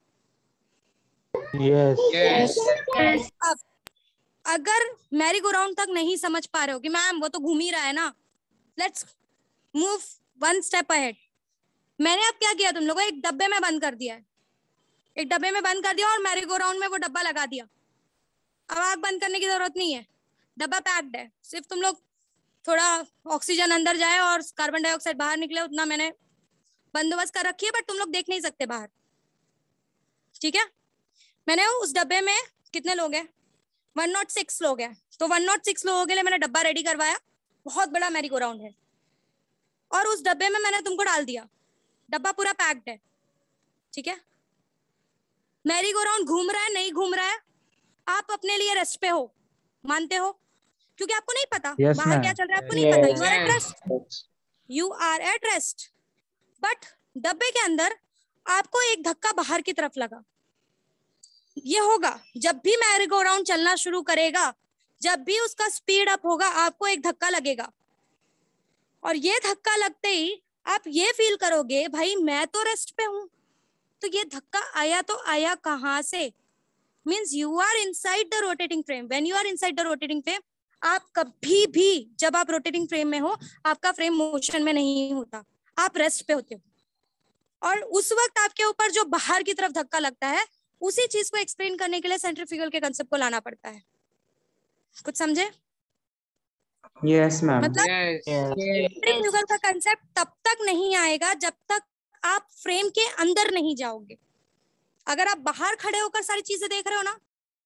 है? Yes Yes. अब अगर मैरी गो राउंड तक नहीं समझ पा रहे हो कि मैम वो तो घूम ही रहा है ना, let's move one step ahead. मैंने अब क्या किया, तुम लोगों को एक डब्बे में बंद कर दिया है, एक डब्बे में बंद कर दिया और मैरी गो राउंड में वो डब्बा लगा दिया। अब आग बंद करने की जरूरत नहीं है, डब्बा पैक्ड है, सिर्फ तुम लोग थोड़ा ऑक्सीजन अंदर जाए और कार्बन डाइऑक्साइड बाहर निकले उतना मैंने बंदोबस्त कर रखी है, बट तुम लोग देख नहीं सकते बाहर, ठीक है। मैंने उस डब्बे में कितने लोग हैं, वन नॉट सिक्स लोग हैं, तो वन नॉट सिक्स लोगों के लिए मैंने डब्बा रेडी करवाया, बहुत बड़ा मैरी गो राउंड है, और उस डब्बे में मैंने तुमको डाल दिया, डब्बा पूरा पैक्ड है, ठीक है। मैरी गो राउंड घूम रहा है नहीं घूम रहा है, आप अपने लिए रेस्ट पे हो, मानते हो, क्योंकि आपको नहीं पता Yes, बाहर ma'am. क्या चल रहा है, आपको नहीं पता, you are at Yes. Rest, you are at rest. But डब्बे के अंदर आपको एक धक्का बाहर की तरफ लगा, ये होगा जब भी मैरी गो राउंड चलना शुरू करेगा, जब भी उसका स्पीड अप होगा आपको एक धक्का लगेगा, और ये धक्का लगते ही आप ये फील करोगे भाई मैं तो रेस्ट पे हूं, तो ये धक्का आया तो आया कहां से, means you are inside the rotating frame. When you are inside the rotating frame, आप कभी भी जब आप रोटेटिंग फ्रेम में हो आपका फ्रेम मोशन में नहीं होता, आप रेस्ट पे होते हो, और उस वक्त आपके ऊपर जो बाहर की तरफ धक्का लगता है उसी चीज को एक्सप्लेन करने के लिए सेंट्रीफ्यूगल के कंसेप्ट को लाना पड़ता है। कुछ समझे? Yes, ma'am. मतलब सेंट्रीफ्यूगल का कंसेप्ट तब तक नहीं आएगा जब तक आप फ्रेम के अंदर नहीं जाओगे। अगर आप बाहर खड़े होकर सारी चीजें देख रहे हो ना,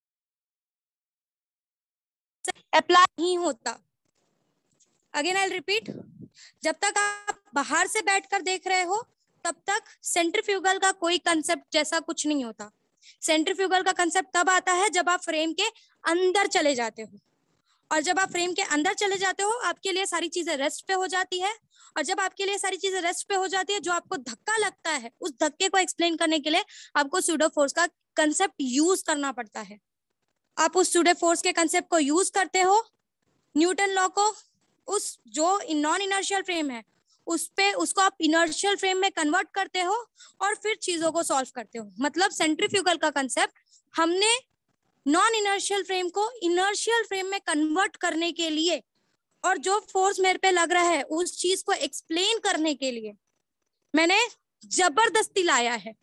अप्लाई नहीं होता। अगेन आई रिपीट, जब तक आप बाहर से बैठकर देख रहे हो तब तक सेंट्रीफ्यूगल का कोई कंसेप्ट जैसा कुछ नहीं होता। सेंट्रीफ्यूगल का कंसेप्ट तब आता है जब आप फ्रेम के अंदर चले जाते हो, और जब आप फ्रेम के अंदर चले जाते हो आपके लिए सारी चीजें रेस्ट पे हो जाती है, और जब आपके लिए सारी चीजें रेस्ट पे हो जाती है, जो आपको धक्का लगता है उस धक्के को एक्सप्लेन करने के लिए आपको स्यूडो फोर्स का कंसेप्ट यूज करना पड़ता है। आप उस स्यूडो फोर्स के कंसेप्ट को यूज करते हो, न्यूटन लॉ को, उस जो नॉन इनर्शियल फ्रेम है उस पे उसको आप इनर्शियल फ्रेम में कन्वर्ट करते हो और फिर चीजों को सॉल्व करते हो। मतलब सेंट्रीफ्यूगल का कंसेप्ट हमने नॉन इनर्शियल फ्रेम को इनर्शियल फ्रेम में कन्वर्ट करने के लिए, और जो फोर्स मेरे पे लग रहा है उस चीज को एक्सप्लेन करने के लिए मैंने जबरदस्ती लाया है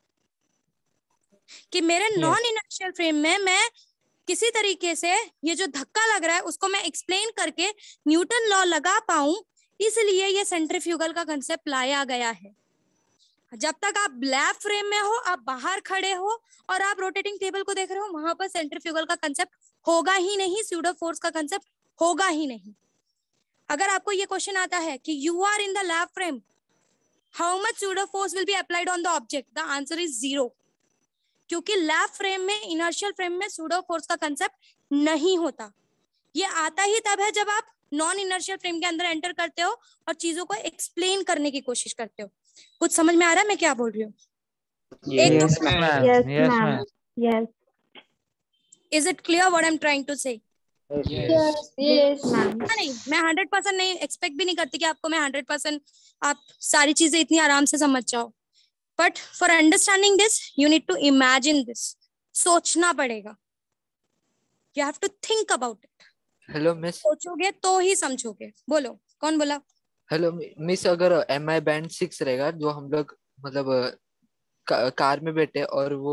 कि मेरे नॉन इनर्शियल फ्रेम में मैं किसी तरीके से ये जो धक्का लग रहा है उसको मैं एक्सप्लेन करके न्यूटन लॉ लगा पाऊं, इसलिए ये सेंट्रीफ्यूगल का कंसेप्ट लाया गया है। जब तक आप लैब फ्रेम में हो, आप बाहर खड़े हो और आप रोटेटिंग टेबल को देख रहे हो, वहां पर सेंट्रीफ्यूगल का कंसेप्ट होगा ही नहीं, स्यूडो फोर्स का कंसेप्ट होगा ही नहीं। अगर आपको ये क्वेश्चन आता है कि you are in the lab frame, how much pseudo force will be applied on the object, the answer is zero, क्योंकि लैब फ्रेम में, इनर्शियल फ्रेम में स्यूडो फोर्स का कंसेप्ट नहीं होता। ये आता ही तब है जब आप नॉन इनर्शियल फ्रेम के अंदर एंटर करते हो और चीजों को एक्सप्लेन करने की कोशिश करते हो। कुछ समझ में आ रहा है मैं क्या बोल रही हूँ? Yes, ma'am. Yes, Yes, ma'am. ma'am. Yes. Is it clear what I'm trying to say? Yes, yes, ma'am. नहीं, मैं हंड्रेड परसेंट नहीं एक्सपेक्ट भी नहीं करती कि आपको मैं हंड्रेड परसेंट आप सारी चीजें इतनी आराम से समझ जाओ, but for understanding this you need to imagine this, सोचना पड़ेगा, you have to think about it. Hello miss. सोचोगे तो ही समझोगे। बोलो, कौन बोला? हेलो मिस, अगर एम आई बैंड सिक्स रहेगा जो हम लोग मतलब का, कार में बैठे और वो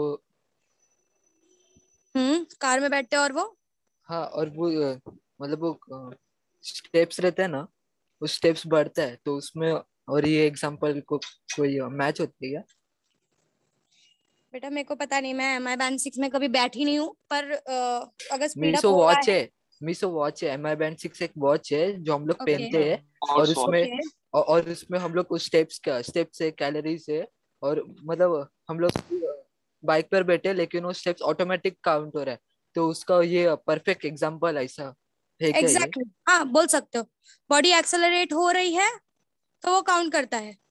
हम्म कार में बैठते और वो हाँ, और वो मतलब वो स्टेप्स रहते हैं ना, वो स्टेप्स बढ़ता है तो उसमें, और ये एग्जांपल को कोई मैच होती है क्या? बेटा मेरे को पता नहीं, मैं एम आई बैंड सिक्स में कभी बैठी नहीं हूँ, पर uh, अगर स्पीड अप मिसो हो रहा वॉच है, मिसो वॉच है, एम आई बैंड सिक्स एक वॉच है जो हम लोग Okay. पहनते हैं, और उसमें Okay. और, और उसमें हम लोग उस स्टेप्स का स्टेप्स है, कैलोरीज है, और मतलब हम लोग बाइक पर बैठे लेकिन वो स्टेप्स ऑटोमेटिक काउंट हो रहा है, तो उसका ये परफेक्ट एग्जांपल ऐसा है क्या? एग्जैक्टली, हाँ बोल सकते हो। बॉडी एक्सेलरेट हो रही है तो वो काउंट करता है,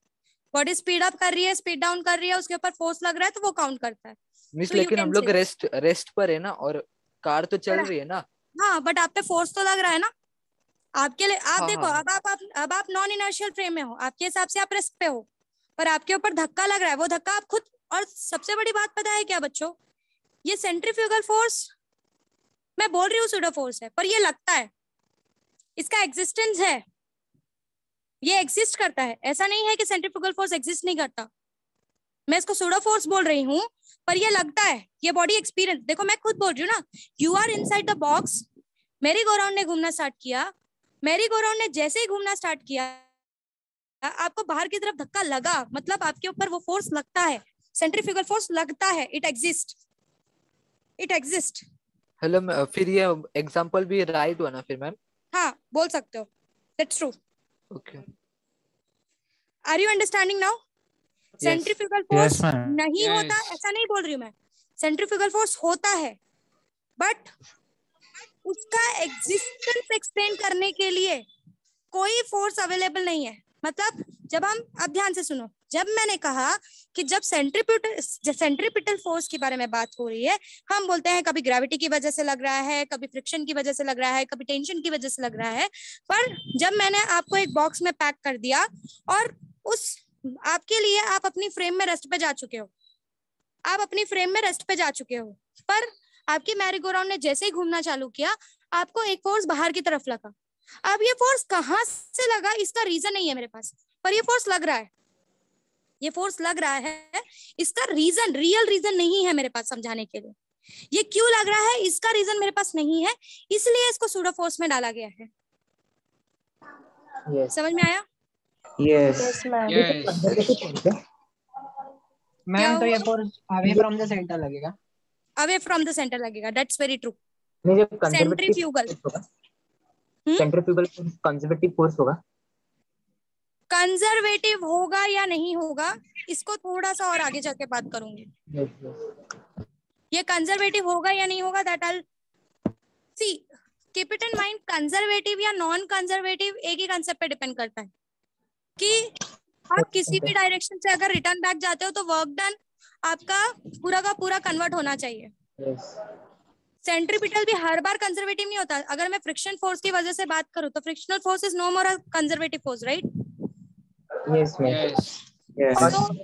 बॉडी स्पीड अप कर रही है, स्पीड डाउन कर रही है, उसके ऊपर फोर्स लग रहा है तो वो काउंट करता है। मिस So you लेकिन can हम लोग say- रेस्ट रेस्ट पर है ना, और कार तो चल रही है ना। हाँ बट आप पे फोर्स तो लग रहा है ना आपके लिए। आप हाँ, देखो हाँ, अब आप, आप अब आप नॉन इनर्शियल फ्रेम में हो, आपके हिसाब से आप रेस्ट पे हो, पर आपके ऊपर धक्का लग रहा है, वो धक्का आप खुद। और सबसे बड़ी बात पता है क्या बच्चों, ये सेंट्रीफ्यूगल फोर्स मैं बोल रही हूँ सूडो फोर्स है, पर ये लगता है, इसका एग्जिस्टेंस है, ये एग्जिस्ट करता है। ऐसा नहीं है कि सेंट्रीफ्यूगल फोर्स एग्जिस्ट नहीं करता, मैं इसको सूडो फोर्स बोल रही हूँ, पर ये लगता है, ये बॉडी एक्सपीरियंस। देखो मैं खुद बोल रही हूँ ना, you are inside the box, merry go round ने घूमना स्टार्ट किया, मेरी गो राउंड ने जैसे ही घूमना स्टार्ट किया, आपको बाहर की तरफ धक्का लगा, मतलब आपके ऊपर वो फोर्स लगता है, सेंट्रीफ्यूगल फोर्स लगता है, it exist, it exist. Hello, फिर ये एग्जांपल भी राइट हुआ ना फिर मैम? हाँ बोल सकते हो, that's true. Okay, are you understanding now? Centrifugal force नहीं Yes. होता ऐसा नहीं बोल रही हूँ मैं, सेंट्रीफ्यूगल फोर्स होता है, बट उसका एग्जिस्टेंस एक्सप्लेन करने के लिए कोई फोर्स अवेलेबल नहीं है। मतलब जब हम, अब ध्यान से सुनो, जब मैंने कहा कि जब सेंट्रीपिटल सेंट्रीपिटल फोर्स के बारे में बात हो रही है, हम बोलते हैं कभी ग्रेविटी की वजह से लग रहा है, कभी फ्रिक्शन की वजह से लग रहा है, कभी टेंशन की वजह से लग रहा है, पर जब मैंने आपको एक बॉक्स में पैक कर दिया और उस आपके लिए आप अपनी फ्रेम में रेस्ट पे जा चुके हो, आप अपनी फ्रेम में रेस्ट पे जा चुके हो, पर आपकी मैरी गो राउंड ने जैसे ही घूमना चालू किया, आपको एक फोर्स बाहर की तरफ लगा। अब ये फोर्स कहाँ से लगा इसका रीजन नहीं है मेरे पास, पर ये फोर्स लग रहा है, ये फोर्स लग रहा है, इसका रीजन, रियल रीजन नहीं है मेरे पास समझाने के लिए। ये क्यों लग रहा है इसका रीजन मेरे पास नहीं है, इसलिए इसको सूडो फोर्स में डाला गया है। Yes. समझ में आया? Yes. Yes, ma'am. Yes. Ma'am तो ये force away from the centre लगेगा। अवे फ्रॉम द सेंटर लगेगा, दैट्स वेरी ट्रू। नहीं, जब कंजर्वेटिव सेंट्रीफ्यूगल होगा, सेंट्रीफ्यूगल कंजर्वेटिव फोर्स होगा, कंजर्वेटिव होगा या नहीं होगा इसको थोड़ा सा और आगे जाके बात करूंगी। yes, yes. ये कंजर्वेटिव होगा या नहीं होगा, that I see, keep it in mind. Conservative या नॉन कंजर्वेटिव एक ही कंसेप्ट पे डिपेंड करता है कि आप किसी भी डायरेक्शन से अगर रिटर्न बैक जाते हो तो वर्क डन आपका पूरा का पूरा कन्वर्ट होना चाहिए। Yes. सेंट्रीपिटल भी हर बार कंजर्वेटिव नहीं होता। अगर मैं फ्रिक्शन फोर्स की वजह से बात करूं तो frictional force is no more a conservative force, right? Yes, ma'am. Yes. Yes.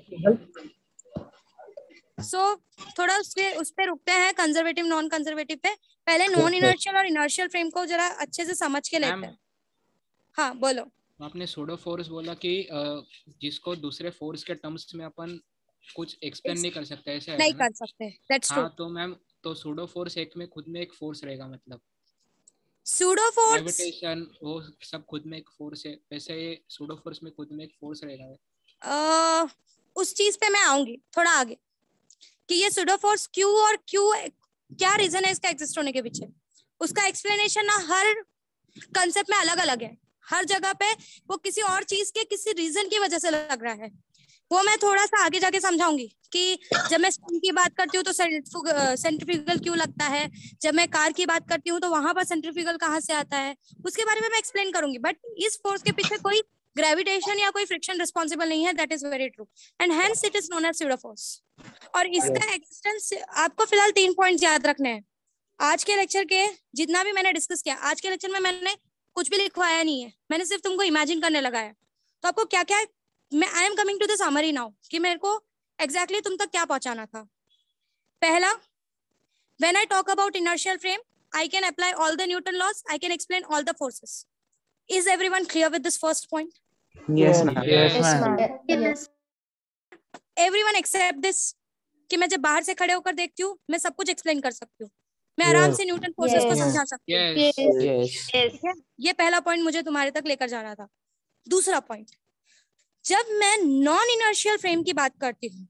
So so, थोड़ा उसके उस पे रुकते हैं, कंजर्वेटिव नॉन कंजर्वेटिव पे। पहले नॉन इनर्शियल और इनर्शियल फ्रेम को जरा अच्छे से समझ के लेते हैं। हाँ बोलो। आपने सूडो फोर्स बोला कि अ, जिसको दूसरे फोर्स के टर्म्स में अपन कुछ एक्सप्लेन नहीं कर सकते, ऐसे नहीं कर सकते, दैट्स ट्रू। हाँ तो मैम, तो सूडो फोर्स एक में खुद में एक फोर्स रहेगा, मतलब सूडो फोर्स, ग्रेविटेशन वो सब खुद में एक फोर्स है, वैसे ये सूडो फोर्स में खुद में एक फोर्स रहेगा। uh, उस चीज पे मैं आऊंगी थोड़ा आगे कि ये सूडो फोर्स क्यों और क्यों, क्या रीजन है इसका एग्जिस्ट होने के पीछे। उसका एक्सप्लेनेशन ना हर कंसेप्ट में अलग अलग है, हर जगह पे वो किसी और चीज के किसी रीजन की वजह से लग रहा है। वो मैं थोड़ा सा आगे जाके समझाऊंगी कि जब मैं स्पिन की बात करती हूँ तो सेंट्रीफ्यूगल क्यों लगता है, जब मैं कार की बात करती हूँ तो वहां पर सेंट्रीफ्यूगल कहाँ से आता है, उसके बारे में मैं एक्सप्लेन करूंगी। बट इस फोर्स के पीछे कोई ग्रेविटेशन या कोई फ्रिक्शन रिस्पॉन्सिबल नहीं है, that is very true, and hence it is known as pseudo force. और इसका एक्सिस्टेंस आपको फिलहाल तीन पॉइंट्स याद रखने हैं। आज के लेक्चर के जितना भी मैंने डिस्कस किया, आज के लेक्चर में मैंने कुछ भी लिखवाया नहीं है, मैंने सिर्फ तुमको इमेजिन करने लगाया। तो आपको क्या क्या, मैं I am coming to the summary now कि मेरे को एग्जैक्टली exactly तुम तक क्या पहुंचाना था। पहला, when I talk about inertial frame I can apply all the Newton laws, I can explain all the forces. Is everyone clear with this first point? Yes, ma'am. Yes, ma'am. Yes. Everyone except this कि मैं जब बाहर से खड़े होकर देखती हूँ मैं सब कुछ एक्सप्लेन कर सकती हूँ, मैं आराम Yes. से न्यूटन फोर्सेस को Yes. समझा सकती हूँ। Yes. Yes. Yes. ठीक है, ये पहला पॉइंट मुझे तुम्हारे तक लेकर जाना था। दूसरा पॉइंट, जब मैं नॉन इनर्शियल फ्रेम की बात करती हूँ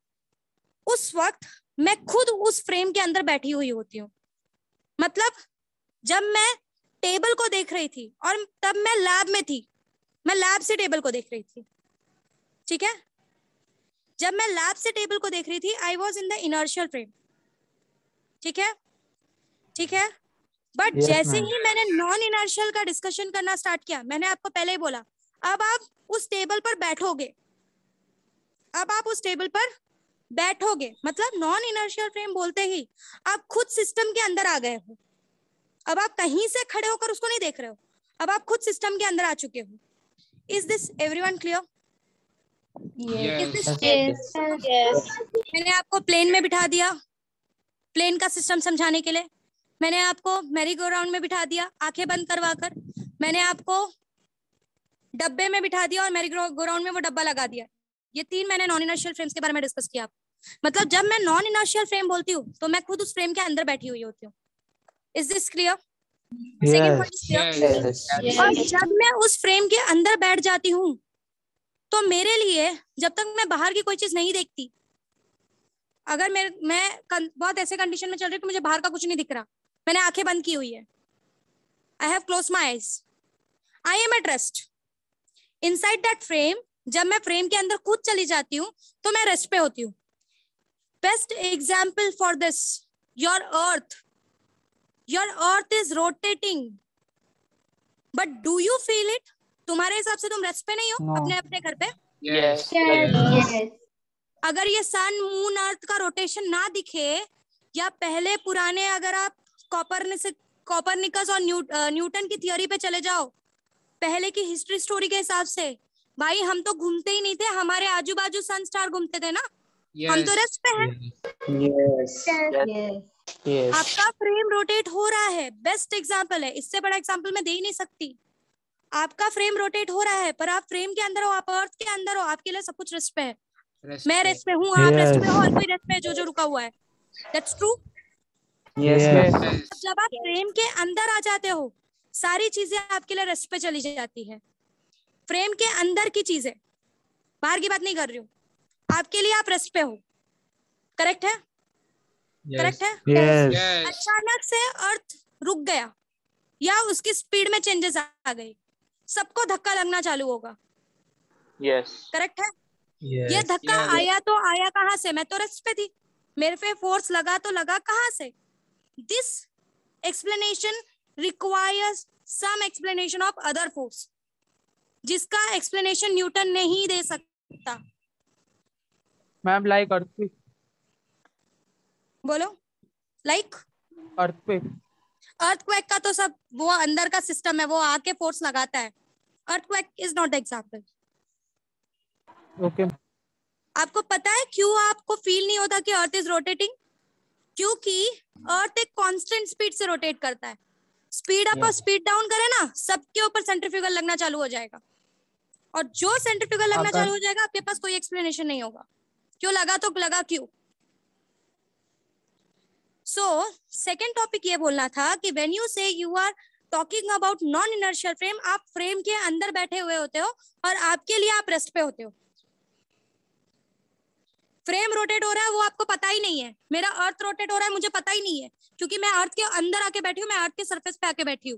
उस वक्त मैं खुद उस फ्रेम के अंदर बैठी हुई होती हूँ। मतलब जब मैं टेबल को देख रही थी और तब मैं लैब में थी, मैं लैब से टेबल को देख रही थी, ठीक है। जब मैं लैब से टेबल को देख रही थी I was in the inertial frame, ठीक है ठीक है। बट Yes, जैसे ma'am. ही मैंने नॉन इनर्शियल का डिस्कशन करना स्टार्ट किया, मैंने आपको पहले ही बोला, अब आप उस टेबल पर बैठोगे, अब आप उस टेबल पर बैठोगे, मतलब नॉन इनर्शियल फ्रेम बोलते ही आप खुद सिस्टम के अंदर आ गए हो। अब आप कहीं से खड़े होकर उसको नहीं देख रहे हो, अब आप खुद सिस्टम के अंदर आ चुके हो। Is this everyone clear? Yes. मैंने आपको प्लेन में बिठा दिया, प्लेन का सिस्टम समझाने के लिए। मैंने आपको मैरी गो राउंड में बिठा दिया आंखें बंद करवा कर। मैंने आपको डब्बे में बिठा दिया और मैरी गो राउंड में वो डब्बा लगा दिया। ये तीन मैंने नॉन इनर्शियल फ्रेम्स के बारे में डिस्कस किया। मतलब जब मैं नॉन इनर्शियल फ्रेम बोलती हूँ तो मैं खुद उस फ्रेम के अंदर बैठी हुई होती हूँ। Is this clear? Second point is clear? और जब मैं उस फ्रेम के अंदर बैठ जाती हूँ तो मेरे लिए जब तक मैं बाहर की कोई चीज नहीं देखती, अगर मैं मैं बहुत ऐसे कंडीशन में चल रही हूँ कि मुझे बाहर का कुछ नहीं दिख रहा, मैंने आंखें बंद की हुई है, I have close my eyes, I am at rest inside that frame. जब मैं फ्रेम के अंदर खुद चली जाती हूँ तो मैं रेस्ट पे होती हूँ। Best example for this, your earth your earth is rotating, but do you feel it? तुम्हारे हिसाब से तुम रेस्ट पे नहीं हो no. अपने अपने घर पे? Yes. Yes. Yes. अगर ये सन मून अर्थ का रोटेशन ना दिखे, या पहले पुराने अगर आप कॉपरनिकस कॉपरनिकस और न्यू, न्यूटन की थियोरी पे चले जाओ, पहले की हिस्ट्री स्टोरी के हिसाब से, भाई हम तो घूमते ही नहीं थे, हमारे आजू बाजू सन स्टार घूमते थे ना। yes. हम तो रेस्ट पे हैं। yes. yes. yes. आपका फ्रेम रोटेट हो रहा है, बेस्ट एग्जांपल है, इससे बड़ा एग्जांपल मैं दे ही नहीं सकती। आपका फ्रेम रोटेट हो रहा है पर आप फ्रेम के अंदर हो, आप अर्थ के अंदर हो, आपके लिए सब कुछ रेस्ट पे है। Rest मैं पे। रेस्ट पे हूँ, आप रेस्ट पे हो, और कोई रेस्ट पे है जो जो रुका हुआ है। That's true. yes. जब आप फ्रेम के अंदर आ जाते हो सारी चीजें आपके लिए रेस्ट पे चली जाती है। फ्रेम के अंदर की चीजें, बाहर की बात नहीं कर रही हूँ, आपके लिए आप रेस्ट पे हो। करेक्ट है? Correct Yes. है? yes. Yes. अचानक से अर्थ रुक गया या उसकी स्पीड में चेंजेस आ गई, सबको धक्का लगना चालू होगा। यस। करेक्ट है? yes. ये धक्का Yes. आया तो आया कहाँ से? मैं तो रेस्ट पे थी, मेरे पे फोर्स लगा तो लगा कहाँ से? This explanation requires some explanation of other force, जिसका एक्सप्लेनेशन न्यूटन नहीं दे सकता। Ma'am like earthquake. बोलो। Like earthquake. अर्थक्वेक का तो सब वो अंदर का सिस्टम है, वो आके फोर्स लगाता है। Earthquake is not example. Okay. आपको पता है क्यों आपको फील नहीं होता कि अर्थ इज रोटेटिंग? क्योंकि अर्थ एक कांस्टेंट स्पीड से रोटेट करता है। स्पीड अप और स्पीड डाउन करे ना, सबके ऊपर सेंट्रीफ्यूगल लगना चालू हो जाएगा, और जो सेंट्रीफ्यूगल लगना चालू हो जाएगा आपके पास कोई एक्सप्लेनेशन नहीं होगा। क्यों लगा तो लगा क्यों। सो सेकेंड टॉपिक ये बोलना था कि when you say you are talking about non inertial frame, आप फ्रेम के अंदर बैठे हुए होते हो और आपके लिए आप रेस्ट पे होते हो। फ्रेम रोटेट हो रहा है वो आपको पता ही नहीं है, मेरा अर्थ रोटेट हो रहा है मुझे पता ही नहीं है, क्योंकि मैं अर्थ के अंदर आके बैठी हूँ, मैं अर्थ के सरफेस पे आके बैठी हूँ।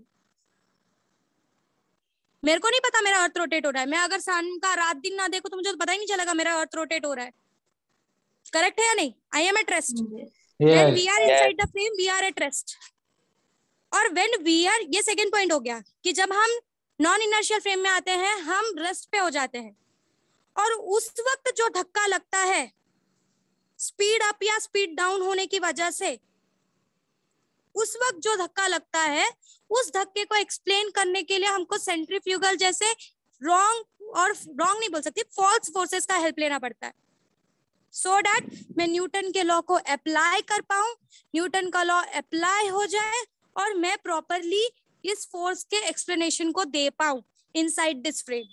मेरे को नहीं पता मेरा अर्थ रोटेट हो रहा है। मैं अगर सन का रात दिन ना देखूं तो मुझे तो पता ही नहीं चलेगा मेरा अर्थ रोटेट हो रहा है। करेक्ट है या नहीं? I am at rest. When we are inside the frame, we are at rest. और when we are, ये सेकंड पॉइंट हो गया कि जब हम नॉन इनर्शियल फ्रेम में आते हैं हम रेस्ट पे हो जाते हैं, और उस वक्त जो धक्का लगता है स्पीड अप या स्पीड डाउन होने की वजह से, उस वक्त जो धक्का लगता है उस धक्के को एक्सप्लेन करने के लिए हमको सेंट्रीफ्यूगल जैसे रॉन्ग और रॉन्ग नहीं बोल सकती, फॉल्स फोर्सेस का हेल्प लेना पड़ता है, सो so डैट मैं न्यूटन के लॉ को अप्लाई कर पाऊं, न्यूटन का लॉ अप्लाई हो जाए और मैं प्रॉपरली इस फोर्स के एक्सप्लेनेशन को दे पाऊं inside this frame.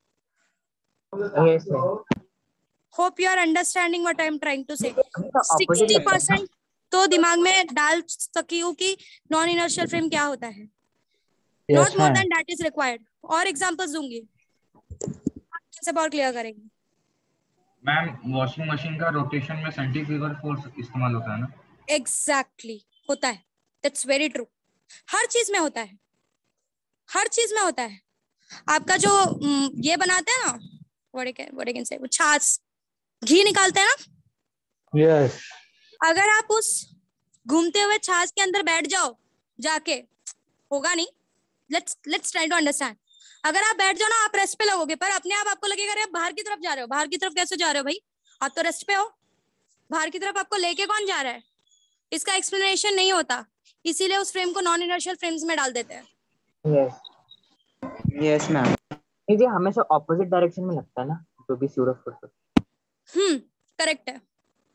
yes, hope you are understanding what I am trying to say. Sixty percent तो दिमाग में डाल सकी हूँ कि नॉन इनर्शियल फ्रेम क्या होता है, not more than that is required. और एग्जांपल्स दूंगी, सब और क्लियर करेंगे। मैम वॉशिंग मशीन का रोटेशन में सेंट्रीफ्यूगल फोर्स इस्तेमाल होता है ना? एग्जैक्टली exactly, होता है। That's very true. हर चीज में होता है, हर चीज में होता है। आपका जो ये बनाते हैं ना, व्हाट आई कैन से, वो छाछ घी निकालते हैं ना, yes. अगर आप उस घूमते हुए छाछ के अंदर बैठ जाओ जाके, होगा नहीं। Let's let's try to understand. अगर आप बैठ जाओ ना, आप रेस्ट पे लगोगे, पर अपने आप आपको लगेगा अरे बाहर की तरफ जा रहे हो। बाहर की तरफ कैसे जा रहे हो भाई? आप तो रेस्ट पे हो, बाहर की तरफ आपको लेके कौन जा रहा है, इसका एक्सप्लेनेशन नहीं होता, इसीलिए उस फ्रेम को नॉन इनर्शियल फ्रेम्स में डाल देते हैं। यस यस मैम, ये हमेशा ऑपोजिट डायरेक्शन में लगता है ना जो भी स्यूडो फोर्स। हम्म करेक्ट है।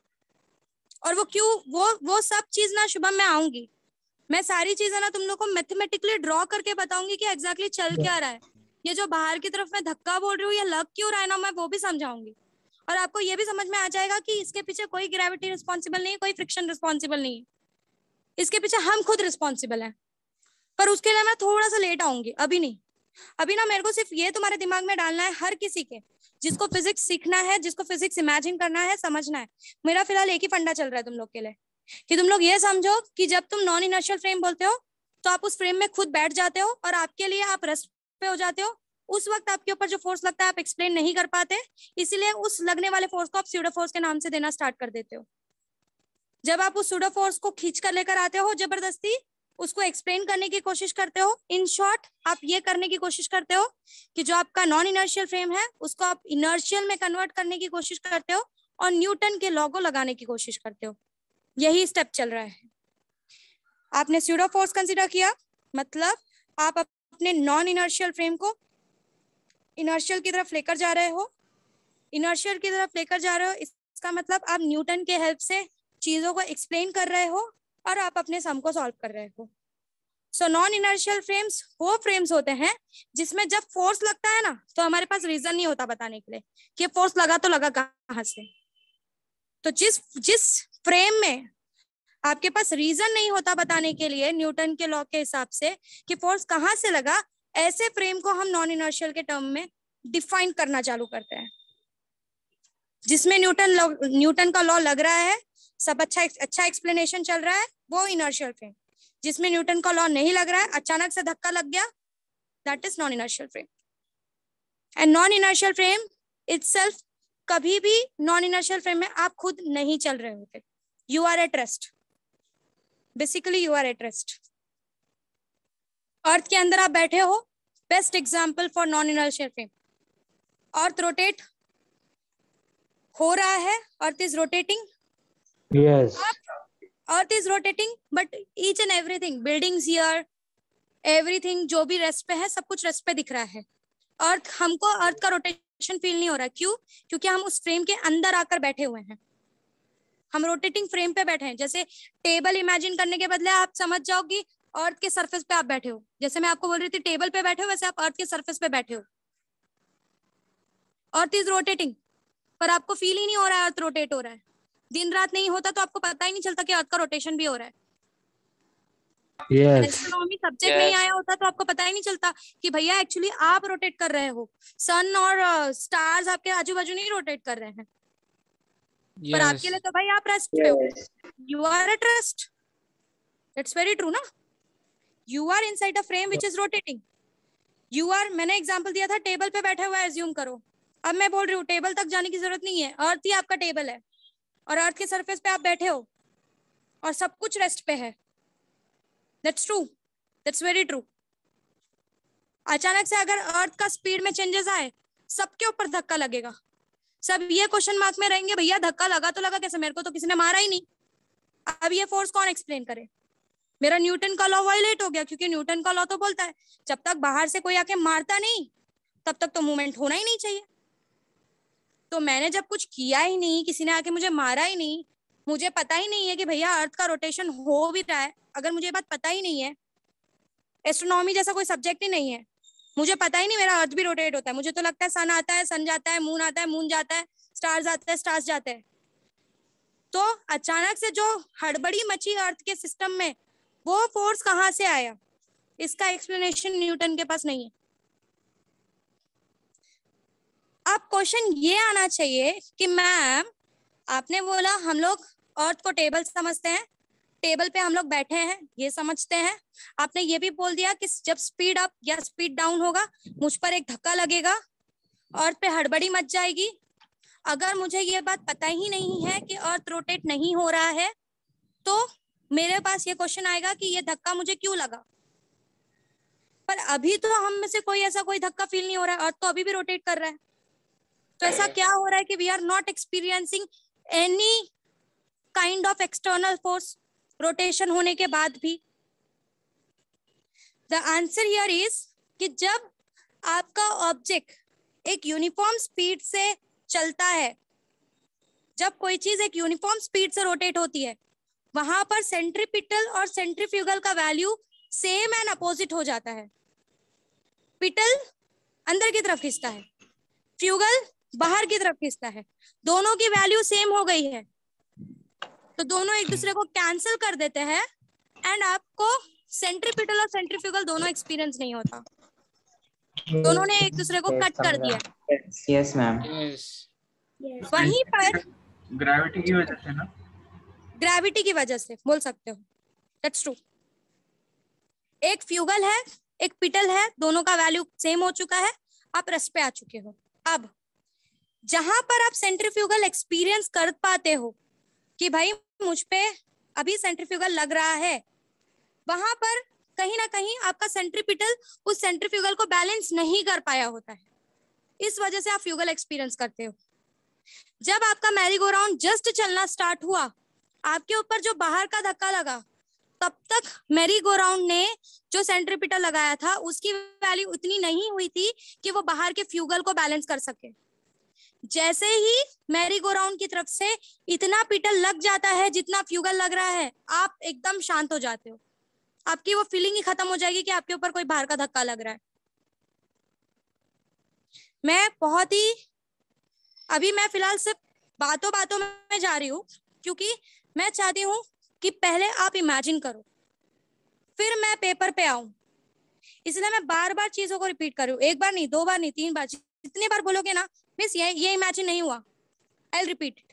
और वो क्यों, वो वो सब चीज ना शुभम मैं आऊंगी, मैं सारी चीजें ना तुम लोग को मैथमेटिकली ड्रॉ करके बताऊंगी कि एग्जैक्टली चल क्या रहा है। ये जो बाहर की तरफ मैं धक्का बोल रही हूँ ये लग क्यों रहा है ना, मैं वो भी समझाऊंगी। और आपको ये भी समझ में आ जाएगा कि इसके पीछे कोई ग्रेविटी रिस्पॉन्सिबल नहीं है, कोई फ्रिक्शन रिस्पॉन्सिबल नहीं है, इसके पीछे हम खुद रिस्पॉन्सिबल हैं। पर उसके लिए मैं थोड़ा सा लेट आऊंगी, अभी नहीं। अभी ना मेरे को सिर्फ ये तुम्हारे दिमाग में डालना है, हर किसी के जिसको फिजिक्स सीखना है, जिसको फिजिक्स इमेजिन करना है, समझना है, मेरा फिलहाल एक ही फंडा चल रहा है तुम लोग के लिए कि तुम लोग ये समझो कि जब तुम नॉन इनर्शियल फ्रेम बोलते हो तो आप उस फ्रेम में खुद बैठ जाते हो और आपके लिए आप रेस्ट पे हो जाते हो। उस वक्त आपके ऊपर जो फोर्स लगता है आप एक्सप्लेन नहीं कर पाते, इसीलिए उस लगने वाले फोर्स को आप स्यूडो फोर्स के नाम से देना स्टार्ट कर देते हो। जब आप उस स्यूडो फोर्स को खींच कर लेकर आते हो जबरदस्ती, उसको एक्सप्लेन करने की कोशिश करते हो, इन शॉर्ट आप ये करने की कोशिश करते हो कि जो आपका नॉन इनर्शियल फ्रेम है उसको आप इनर्शियल में कन्वर्ट करने की कोशिश करते हो और न्यूटन के लॉ को लगाने की कोशिश करते हो। यही स्टेप चल रहा है। आपने स्यूडो फोर्स कंसीडर किया, मतलब आप अपने नॉन इनर्शियल फ्रेम को इनर्शियल की तरफ लेकर जा रहे हो, इनर्शियल की तरफ लेकर जा रहे हो, इसका मतलब आप न्यूटन के हेल्प से चीजों को एक्सप्लेन कर रहे हो और आप अपने सम को सॉल्व कर रहे हो। सो नॉन इनर्शियल फ्रेम्स वो फ्रेम्स होते हैं जिसमें जब फोर्स लगता है ना तो हमारे पास रीजन नहीं होता बताने के लिए कि फोर्स लगा तो लगा कहां से। तो जिस जिस फ्रेम में आपके पास रीजन नहीं होता बताने के लिए न्यूटन के लॉ के हिसाब से कि फोर्स कहां से लगा, ऐसे फ्रेम को हम नॉन इनर्शियल के टर्म में डिफाइन करना चालू करते हैं। जिसमें न्यूटन न्यूटन का लॉ लग रहा है, सब अच्छा अच्छा एक्सप्लेनेशन चल रहा है, वो इनर्शियल फ्रेम। जिसमें न्यूटन का लॉ नहीं लग रहा है, अचानक से धक्का लग गया, that is non inertial frame. And non inertial frame itself, कभी भी नॉन इनर्शियल फ्रेम में आप खुद नहीं चल रहे होते, you are at rest, basically you are at rest. Earth के अंदर आप बैठे हो, best example for non inertial frame. Earth rotate हो रहा है, earth is rotating, Yes. Earth is rotating, but each and everything, buildings here, everything जो भी रेस्ट पे है, सब कुछ रेस्ट पे दिख रहा है। अर्थ, हमको अर्थ का रोटेशन फील नहीं हो रहा, क्यों? क्योंकि हम उस फ्रेम के अंदर आकर बैठे हुए हैं, हम रोटेटिंग फ्रेम पे बैठे हैं। जैसे टेबल इमेजिन करने के बदले आप समझ जाओ कि अर्थ के सरफेस पे आप बैठे हो। जैसे मैं आपको बोल रही थी टेबल पे बैठे हो, वैसे आप अर्थ के सरफेस पे बैठे हो। अर्थ इज रोटेटिंग, पर आपको फील ही नहीं हो रहा है अर्थ रोटेट हो रहा है। दिन रात नहीं होता तो आपको पता ही नहीं चलता कि अर्थ का रोटेशन भी हो रहा है। Yes. एस्ट्रोनॉमी सब्जेक्ट नहीं आया होता तो आपको पता ही नहीं चलता कि भैया एक्चुअली आप रोटेट कर रहे हो, सन और स्टार्स uh, आपके आजू बाजू नहीं रोटेट कर रहे हैं। yes. पर आपके लिए तो भाई आप रेस्ट पे हो, you are at rest, it's very true ना। You are inside a frame which is rotating, you are, मैंने एग्जांपल दिया था टेबल पे बैठे हुए एज्यूम करो। अब मैं बोल रही हूँ टेबल तक जाने की जरूरत नहीं है, अर्थ ही आपका टेबल है और अर्थ के सरफेस पे आप बैठे हो और सब कुछ रेस्ट पे है। That's true, that's very true. अचानक से अगर अर्थ का स्पीड में चेंजेस आए, सबके ऊपर धक्का लगेगा, सब ये क्वेश्चन मार्क में रहेंगे, भैया धक्का लगा तो लगा कैसे, मेरे को तो किसी ने मारा ही नहीं। अब ये फोर्स कौन एक्सप्लेन करे? मेरा न्यूटन का लॉ वायलेट हो गया, क्योंकि न्यूटन का लॉ तो बोलता है जब तक बाहर से कोई आके मारता नहीं तब तक तो मूवमेंट होना ही नहीं चाहिए। तो मैंने जब कुछ किया ही नहीं, किसी ने आके मुझे मारा ही नहीं, मुझे पता ही नहीं है कि भैया अर्थ का रोटेशन हो भी रहा है, अगर मुझे बात पता ही नहीं है, एस्ट्रोनॉमी जैसा कोई सब्जेक्ट ही नहीं है, मुझे पता ही नहीं मेरा अर्थ भी रोटेट होता है, मुझे तो लगता है सन आता है, सन जाता है, मून आता है, मून जाता है, स्टार्स आते हैं, स्टार्स जाते हैं। तो अचानक से जो हड़बड़ी मची अर्थ के सिस्टम में, वो फोर्स कहाँ से आया, इसका एक्सप्लेनेशन न्यूटन के पास नहीं है। अब क्वेश्चन ये आना चाहिए कि मैम आपने बोला हम लोग अर्थ को टेबल समझते हैं, टेबल पे हम लोग बैठे हैं ये समझते हैं, आपने ये भी बोल दिया कि जब स्पीड अप या स्पीड डाउन होगा मुझ पर एक धक्का लगेगा, अर्थ पे हड़बड़ी मच जाएगी। अगर मुझे ये बात पता ही नहीं है कि अर्थ रोटेट नहीं हो रहा है तो मेरे पास ये क्वेश्चन आएगा कि ये धक्का मुझे क्यों लगा। पर अभी तो हम में से कोई ऐसा कोई धक्का फील नहीं हो रहा है, अर्थ तो अभी भी रोटेट कर रहा है। तो ऐसा क्या हो रहा है कि we are not experiencing any kind of external force rotation होने के बाद भी? द आंसर हियर इज कि जब आपका ऑब्जेक्ट एक यूनिफॉर्म स्पीड से चलता है, जब कोई चीज एक यूनिफॉर्म स्पीड से रोटेट होती है, वहां पर सेंट्रीपिटल और सेंट्रीफ्यूगल का वैल्यू सेम एंड अपोजिट हो जाता है। पिटल अंदर की तरफ खींचता है, फ्यूगल बाहर की तरफ खींचता है, दोनों की वैल्यू सेम हो गई है, तो दोनों एक दूसरे को कैंसिल कर देते हैं एंड आपको सेंट्रीपिटल और सेंट्रीफ्यूगल दोनों एक्सपीरियंस नहीं होता, दोनों ने एक दूसरे को कट कर दिया। Yes ma'am. वहीं पर ग्रेविटी की वजह से ना, ग्रेविटी की वजह से बोल सकते हो, दैट्स ट्रू। एक फ्यूगल है, एक पिटल है, दोनों का वैल्यू सेम हो चुका है, आप रस पे आ चुके हो। अब जहां पर आप सेंट्रीफ्यूगल एक्सपीरियंस कर पाते हो कि भाई मुझ पे अभी सेंट्रीफ्यूगल लग रहा है, वहां पर कहीं ना कहीं आपका सेंट्रीपिटल उस सेंट्रीफ्यूगल को बैलेंस नहीं कर पाया होता है, इस वजह से आप फ्यूगल एक्सपीरियंस करते हो। जब आपका मैरी गो राउंड जस्ट चलना स्टार्ट हुआ, आपके ऊपर जो बाहर का धक्का लगा, तब तक मैरी गो राउंड ने जो सेंट्रीपिटल लगाया था उसकी वैल्यू उतनी नहीं हुई थी कि वो बाहर के फ्यूगल को बैलेंस कर सके। जैसे ही मैरी गो राउंड की तरफ से इतना पिटल लग जाता है जितना फ्यूगल लग रहा है, आप एकदम शांत हो जाते हो, आपकी वो फीलिंग ही खत्म हो जाएगी कि आपके ऊपर कोई बाहर का धक्का लग रहा है। मैं बहुत ही अभी मैं फिलहाल सिर्फ बातों बातों में जा रही हूँ, क्योंकि मैं चाहती हूँ कि पहले आप इमेजिन करो, फिर मैं पेपर पे आऊं, इसलिए मैं बार बार चीजों को रिपीट कर रही हूँ, एक बार नहीं, दो बार नहीं, तीन बार, जितनी बार बोलोगे ना मिस ये ये इमेजिन नहीं हुआ, आई विल रिपीट इट।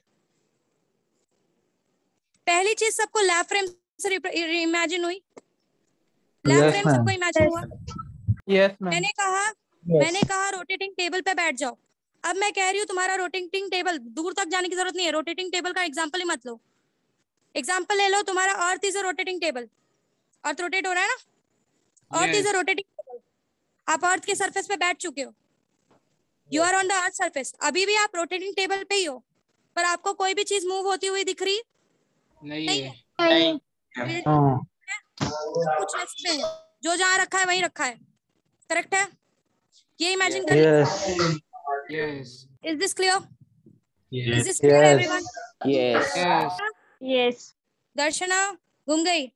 पहली चीज सबको लैब फ्रेम से इमेजिन हुई, लैब फ्रेम सबको इमेजिन हुआ। Yes ma'am. मैंने कहा मैंने कहा रोटेटिंग टेबल पे बैठ जाओ। अब मैं कह रही हूँ तुम्हारा रोटेटिंग टेबल, दूर तक जाने की जरूरत नहीं है, रोटेटिंग टेबल का एग्जांपल ही मत लो, एग्जांपल ले लो तुम्हारा earth is a rotating table, earth rotate हो रहा है ना, earth is a rotating table, आप अर्थ के सरफेस पे बैठ चुके हो, you are on the earth surface, अभी भी आप रोटेटिंग टेबल पे ही हो, पर आपको कोई भी चीज मूव होती हुई दिख रही नहीं, नहीं है है, नहीं। कुछ रखते हैं, जो जहाँ रखा है वहीं रखा है, करेक्ट है, ये इमेजिन करिए। Yes is this clear? Yes. Is this clear everyone? Yes. Yes Yes. Darshana घूम गई,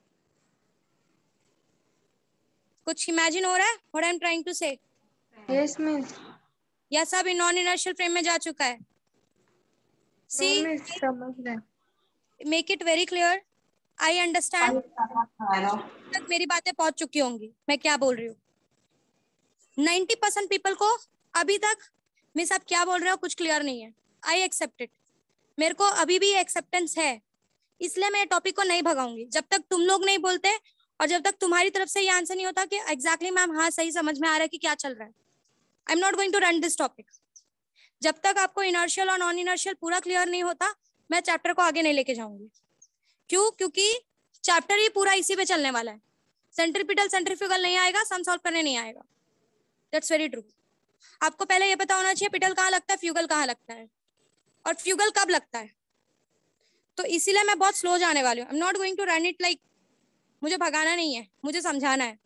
कुछ इमेजिन हो रहा है what I am trying to say? Yes, miss. या सब नॉन इनर्शियल फ्रेम में जा चुका है? सी No, miss. समझ रहे हैं। Make it very clear, I understand, तक मेरी बातें पहुंच चुकी होंगी मैं क्या बोल रही हूँ। नाइन्टी परसेंट पीपल को अभी तक मिस आप क्या बोल रहे हो कुछ क्लियर नहीं है, आई एक्सेप्ट इट, मेरे को अभी भी एक्सेप्टेंस है, इसलिए मैं टॉपिक को नहीं भगाऊंगी जब तक तुम लोग नहीं बोलते और जब तक तुम्हारी तरफ से ये आंसर नहीं होता कि एग्जैक्टली मैम हाँ सही समझ में आ रहा है कि क्या चल रहा है। I am not going to run this topic. जब तक आपको इनर्शियल और नॉन इनर्शियल पूरा क्लियर नहीं होता, मैं चैप्टर को आगे नहीं लेके जाऊंगी। क्यों? क्योंकि चैप्टर ही पूरा इसी पे चलने वाला है, सेंट्रीपिटल सेंट्रीफ्यूगल नहीं आएगा, सम सॉल्व करने नहीं आएगा, दैट्स वेरी ट्रू। आपको पहले ये पता होना चाहिए पिटल कहाँ लगता है, फ्यूगल कहाँ लगता है, और फ्यूगल कब लगता है। तो इसीलिए मैं बहुत स्लो जाने वाली हूँ, I am not going to run it like, मुझे भगाना नहीं है, मुझे समझाना है।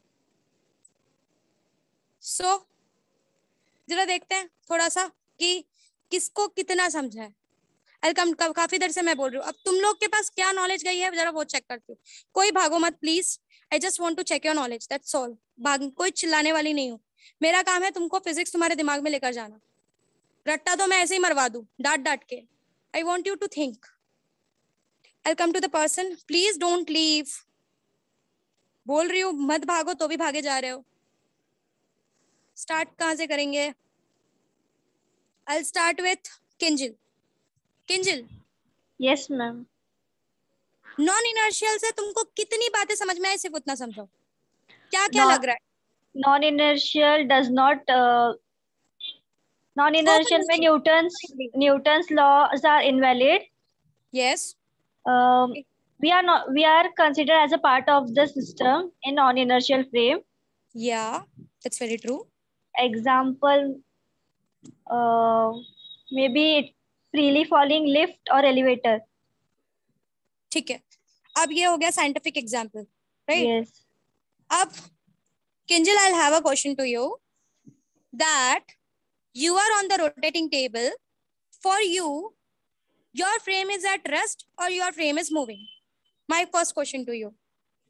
सो so, जरा देखते हैं थोड़ा सा कि किसको कितना समझा है। कम काफी देर से मैं बोल रही हूँ, अब तुम लोग के पास क्या नॉलेज गई है जरा वो चेक करती हूँ। कोई भागो मत please, I just want to check your knowledge, that's all. भाग कोई चिल्लाने वाली नहीं हूँ, मेरा काम है तुमको फिजिक्स तुम्हारे दिमाग में लेकर जाना। रट्टा तो मैं ऐसे ही मरवा दूं डांट डांट के। I want you to think. I come to the person, please don't leave. बोल रही हूँ मत भागो तो भी भागे जा रहे हो। स्टार्ट कहाँ से करेंगे? I'll start with Kinjal. Kinjal, Yes, ma'am. Non inertial से तुमको कितनी बातें समझ में आई, सिर्फ उतना समझाओ, क्या क्या Non- लग रहा है? Non-inertial does not. Uh, non-inertial में Newton's Newton's laws are invalid. Yes. Um, we are not. We are considered as a part of the system in non-inertial frame. Yeah, that's very true. Example. May be freely falling lift और elevator. ठीक है, अब ये हो गया scientific example, right? Yes. अब Kinjal, I'll have a question to you that you are on the rotating table. For you, your frame is at rest or your frame is moving? My first question to you.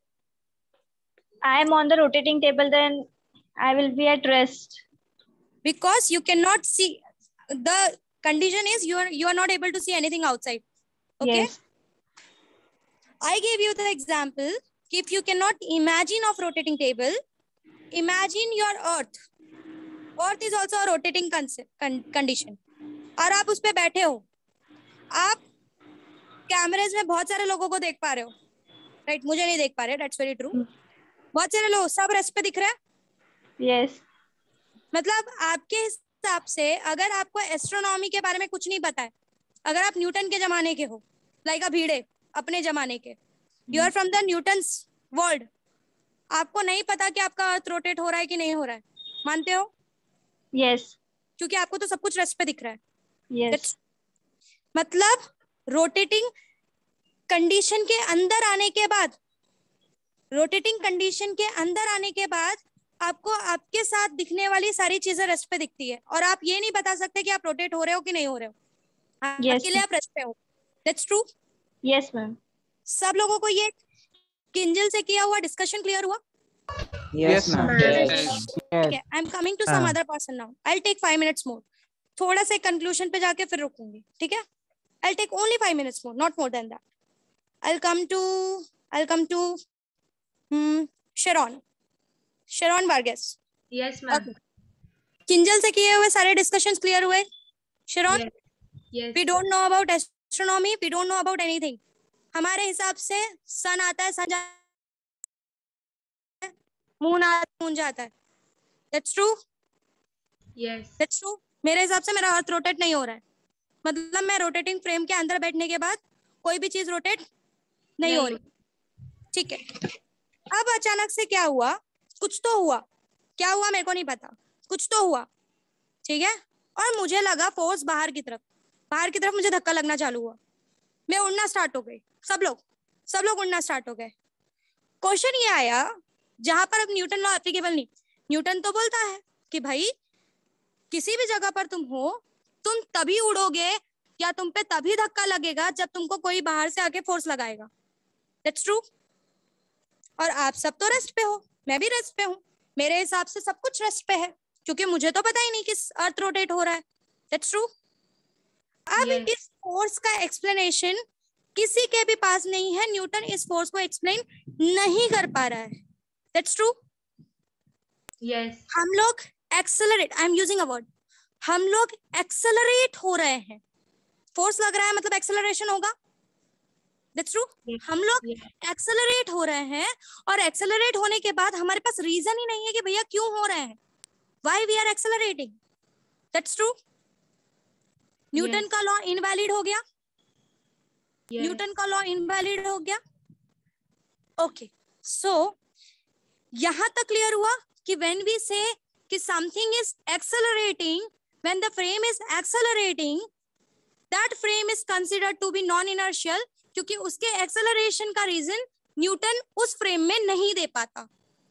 I am on the rotating table, then I will be at rest. Because you cannot see, the condition is you are you are not able to see anything outside. Okay. Yes. I gave you the example. If you cannot imagine of rotating table, imagine your earth. Earth is also a rotating condition. और आप उस पे बैठे हो, आप कैमरेज में बहुत सारे लोगों को देख पा रहे हो, राइट? मुझे नहीं देख पा रहे, that's very true. बहुत सारे लोग, सब रेस्ट पे दिख रहे हैं. Yes. मतलब आपके हिसाब से अगर आपको एस्ट्रोनॉमी के बारे में कुछ नहीं पता है, अगर आप न्यूटन के जमाने के हो, लाइक अ भीड़े अपने जमाने के, you are from the Newton's world, आपको नहीं पता कि आपका अर्थ रोटेट हो रहा है कि नहीं हो रहा है, मानते हो? Yes. क्योंकि आपको तो सब कुछ रेस्ट पे दिख रहा है. Yes. That's, मतलब रोटेटिंग कंडीशन के अंदर आने के बाद, रोटेटिंग कंडीशन के अंदर आने के बाद आपको आपके साथ दिखने वाली सारी चीजें रेस्ट पे दिखती है, और आप ये नहीं बता सकते कि आप रोटेट हो रहे हो कि नहीं हो रहे हो. Yes. अकेले आप रेस्ट पे हो. That's true. Yes, ma'am. सब लोगों को ये किंजल से किया हुआ डिस्कशन क्लियर हुआ? Yes, ma'am. ठीक है, I am coming to some other person now. I will take five minutes more. थोड़ा सा कंक्लूजन पे जाके फिर रुकूंगी, ठीक है? I will take only five minutes more, not more than that. I will come to I will come to Sharon Sharon Varghese. Yes ma'am. Kinjal से किए हुए सारे डिस्कशंस क्लियर हुए? Sharon, yes. We don't know about astronomy, we don't know about anything. हमारे हिसाब से सन आता है, सन जाता है, मून आता है, मून जाता है. That's true. Yes. That's true. मेरे हिसाब से मेरा अर्थ रोटेट नहीं हो रहा है, मतलब मैं रोटेटिंग फ्रेम के अंदर बैठने के बाद कोई भी चीज रोटेट नहीं, नहीं हो रही. ठीक है, अब अचानक से क्या हुआ? कुछ तो हुआ, क्या हुआ मेरे को नहीं पता, कुछ तो हुआ, ठीक है? और मुझे लगा फोर्स बाहर की तरफ, बाहर की तरफ मुझे धक्का लगना चालू हुआ, मैं उड़ना स्टार्ट हो गई. सब लोग सब लोग उड़ना स्टार्ट हो गए. क्वेश्चन ये आया जहां पर अब न्यूटन लॉ एप्लीकेबल नहीं. न्यूटन तो बोलता है कि भाई किसी भी जगह पर तुम हो, तुम तभी उड़ोगे या तुम पे तभी धक्का लगेगा जब तुमको कोई बाहर से आके फोर्स लगाएगा. That's true. और आप सब तो रेस्ट पे हो, मैं भी रेस्ट पे हूँ, मेरे हिसाब से सब कुछ रेस्ट पे है, क्योंकि मुझे तो पता ही नहीं किस अर्थ रोटेट हो रहा है. That's true. अब Yes. इस फोर्स का एक्सप्लेनेशन किसी के भी पास नहीं है. न्यूटन इस फोर्स को एक्सप्लेन नहीं कर पा रहा है. That's true. यस. हम लोग accelerate, I am using a word, हम लोग एक्सेलरेट हो रहे हैं. फोर्स लग रहा है मतलब एक्सेलरेशन होगा. That's true. हम लोग एक्सेलरेट हो रहे हैं, और एक्सेलरेट होने के बाद हमारे पास रीजन ही नहीं है कि भैया क्यों हो रहे हैं, why we are accelerating. That's true. Newton का लॉ इनवैलिड हो गया. न्यूटन का लॉ इनवैलिड हो गया. ओके, सो यहां तक क्लियर हुआ कि व्हेन वी से कि something is accelerating, when the frame is accelerating, that frame is considered to be non inertial, क्योंकि उसके एक्सेलरेशन का रीजन न्यूटन उस फ्रेम में नहीं दे पाता.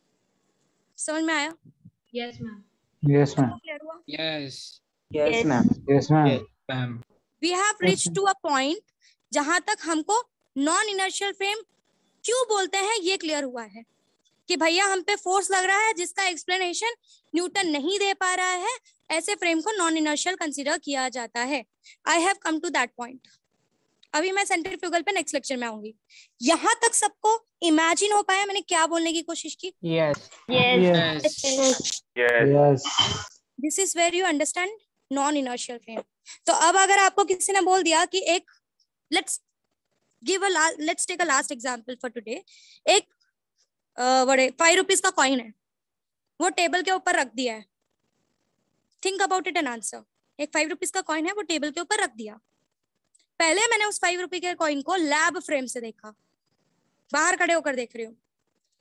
समझ में आया? Yes ma'am. Yes, ma'am. Clear हुआ? Yes. Yes, ma'am. Yes, ma'am. Ma'am. We have reached to a point जहां तक हमको नॉन इनर्शियल फ्रेम क्यों बोलते हैं ये क्लियर हुआ है कि भैया हम पे फोर्स लग रहा है जिसका एक्सप्लेनेशन न्यूटन नहीं दे पा रहा है. ऐसे फ्रेम को नॉन इनर्शियल कंसीडर किया जाता है. I have come to that point. अभी मैं सेंट्रीफ्यूगल पे नेक्स्ट लेक्चर में आऊंगी. यहाँ तक सबको इमेजिन हो पाया मैंने क्या बोलने की कोशिश की? Yes. Yes. Yes. Yes. This is where you understand non inertial frame. तो अब अगर आपको किसी ने बोल दिया कि एक let's give a let's take a last example for today. एक बड़े फाइव रुपीज का कॉइन है, वो टेबल के ऊपर रख दिया है. Think about it and answer. एक फाइव रुपीज का कॉइन है, वो टेबल के ऊपर रख दिया. पहले मैंने उस फाइव रुपए के कॉइन को लैब फ्रेम से देखा, बाहर खड़े होकर देख रही हूँ.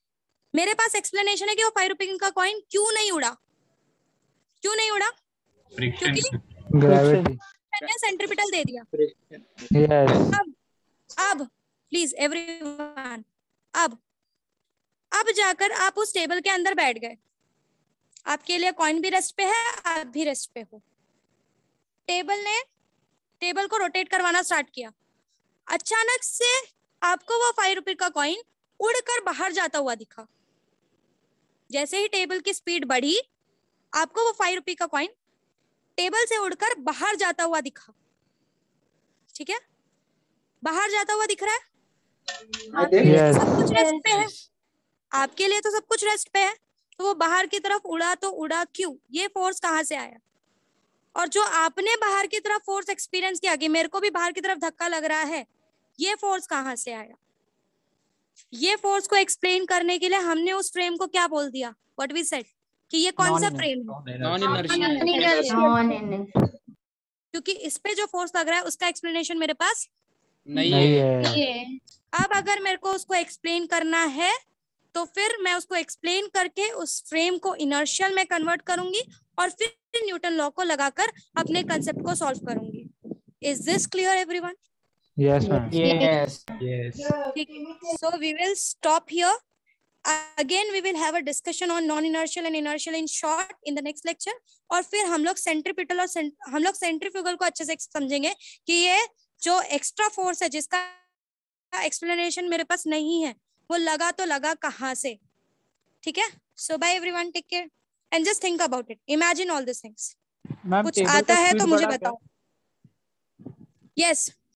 मेरे पास एक्सप्लेनेशन है कि वो फाइव रुपए का कॉइन क्यों नहीं उड़ा. क्यों नहीं उड़ा? क्योंकि ग्रेविटी मैंने सेंट्रीपिटल दे दिया। यस अब अब प्लीज एवरीवन, अब अब जाकर आप उस टेबल के अंदर बैठ गए, आपके लिए कॉइन भी रेस्ट पे है, आप भी रेस्ट पे हो। टेबल ने टेबल को रोटेट करवाना स्टार्ट किया। अचानक से आपको वो फाइव रुपए का कॉइन उड़कर बाहर जाता हुआ दिखा। जैसे ही टेबल की स्पीड बढ़ी, आपको वो फाइव रुपए का कॉइन टेबल से उड़कर बाहर जाता हुआ दिखा। ठीक है, बाहर जाता हुआ दिख रहा है। आपके लिए तो सब कुछ रेस्ट पे है, आपके लिए तो सब कुछ रेस्ट पे है, तो वो बाहर की तरफ उड़ा तो उड़ा क्यों? ये फोर्स कहाँ से आया? और जो आपने बाहर की तरफ फोर्स एक्सपीरियंस किया कि मेरे को भी बाहर की तरफ धक्का लग रहा है, ये फोर्स कहाँ से आया? ये फोर्स को एक्सप्लेन करने के लिए हमने उस फ्रेम को क्या बोल दिया? व्हाट वी सेड कि ये कौन सा फ्रेम है? नॉन इनर्शियल, क्योंकि इस पे जो फोर्स लग रहा है उसका एक्सप्लेनेशन मेरे पास नहीं नहीं है। है। अब अगर मेरे को उसको एक्सप्लेन करना है तो फिर मैं उसको एक्सप्लेन करके उस फ्रेम को इनर्शियल में कन्वर्ट करूंगी और फिर न्यूटन लॉ को लगाकर अपने कंसेप्ट को सॉल्व करूंगी। Is this clear everyone? Yes ma'am yes yes So we will stop here. Again we will have a discussion on non-inertial and inertial in short in the next lecture. और फिर हम लोग centripetal और हम लोग centrifugal को अच्छे से समझेंगे कि ये जो एक्स्ट्रा फोर्स है जिसका एक्सप्लेनेशन मेरे पास नहीं है, वो लगा तो लगा कहाँ से। ठीक है, so bye everyone, take care and just think about it, imagine all this things. Ma'am कुछ आता है तो मुझे बताओ। यस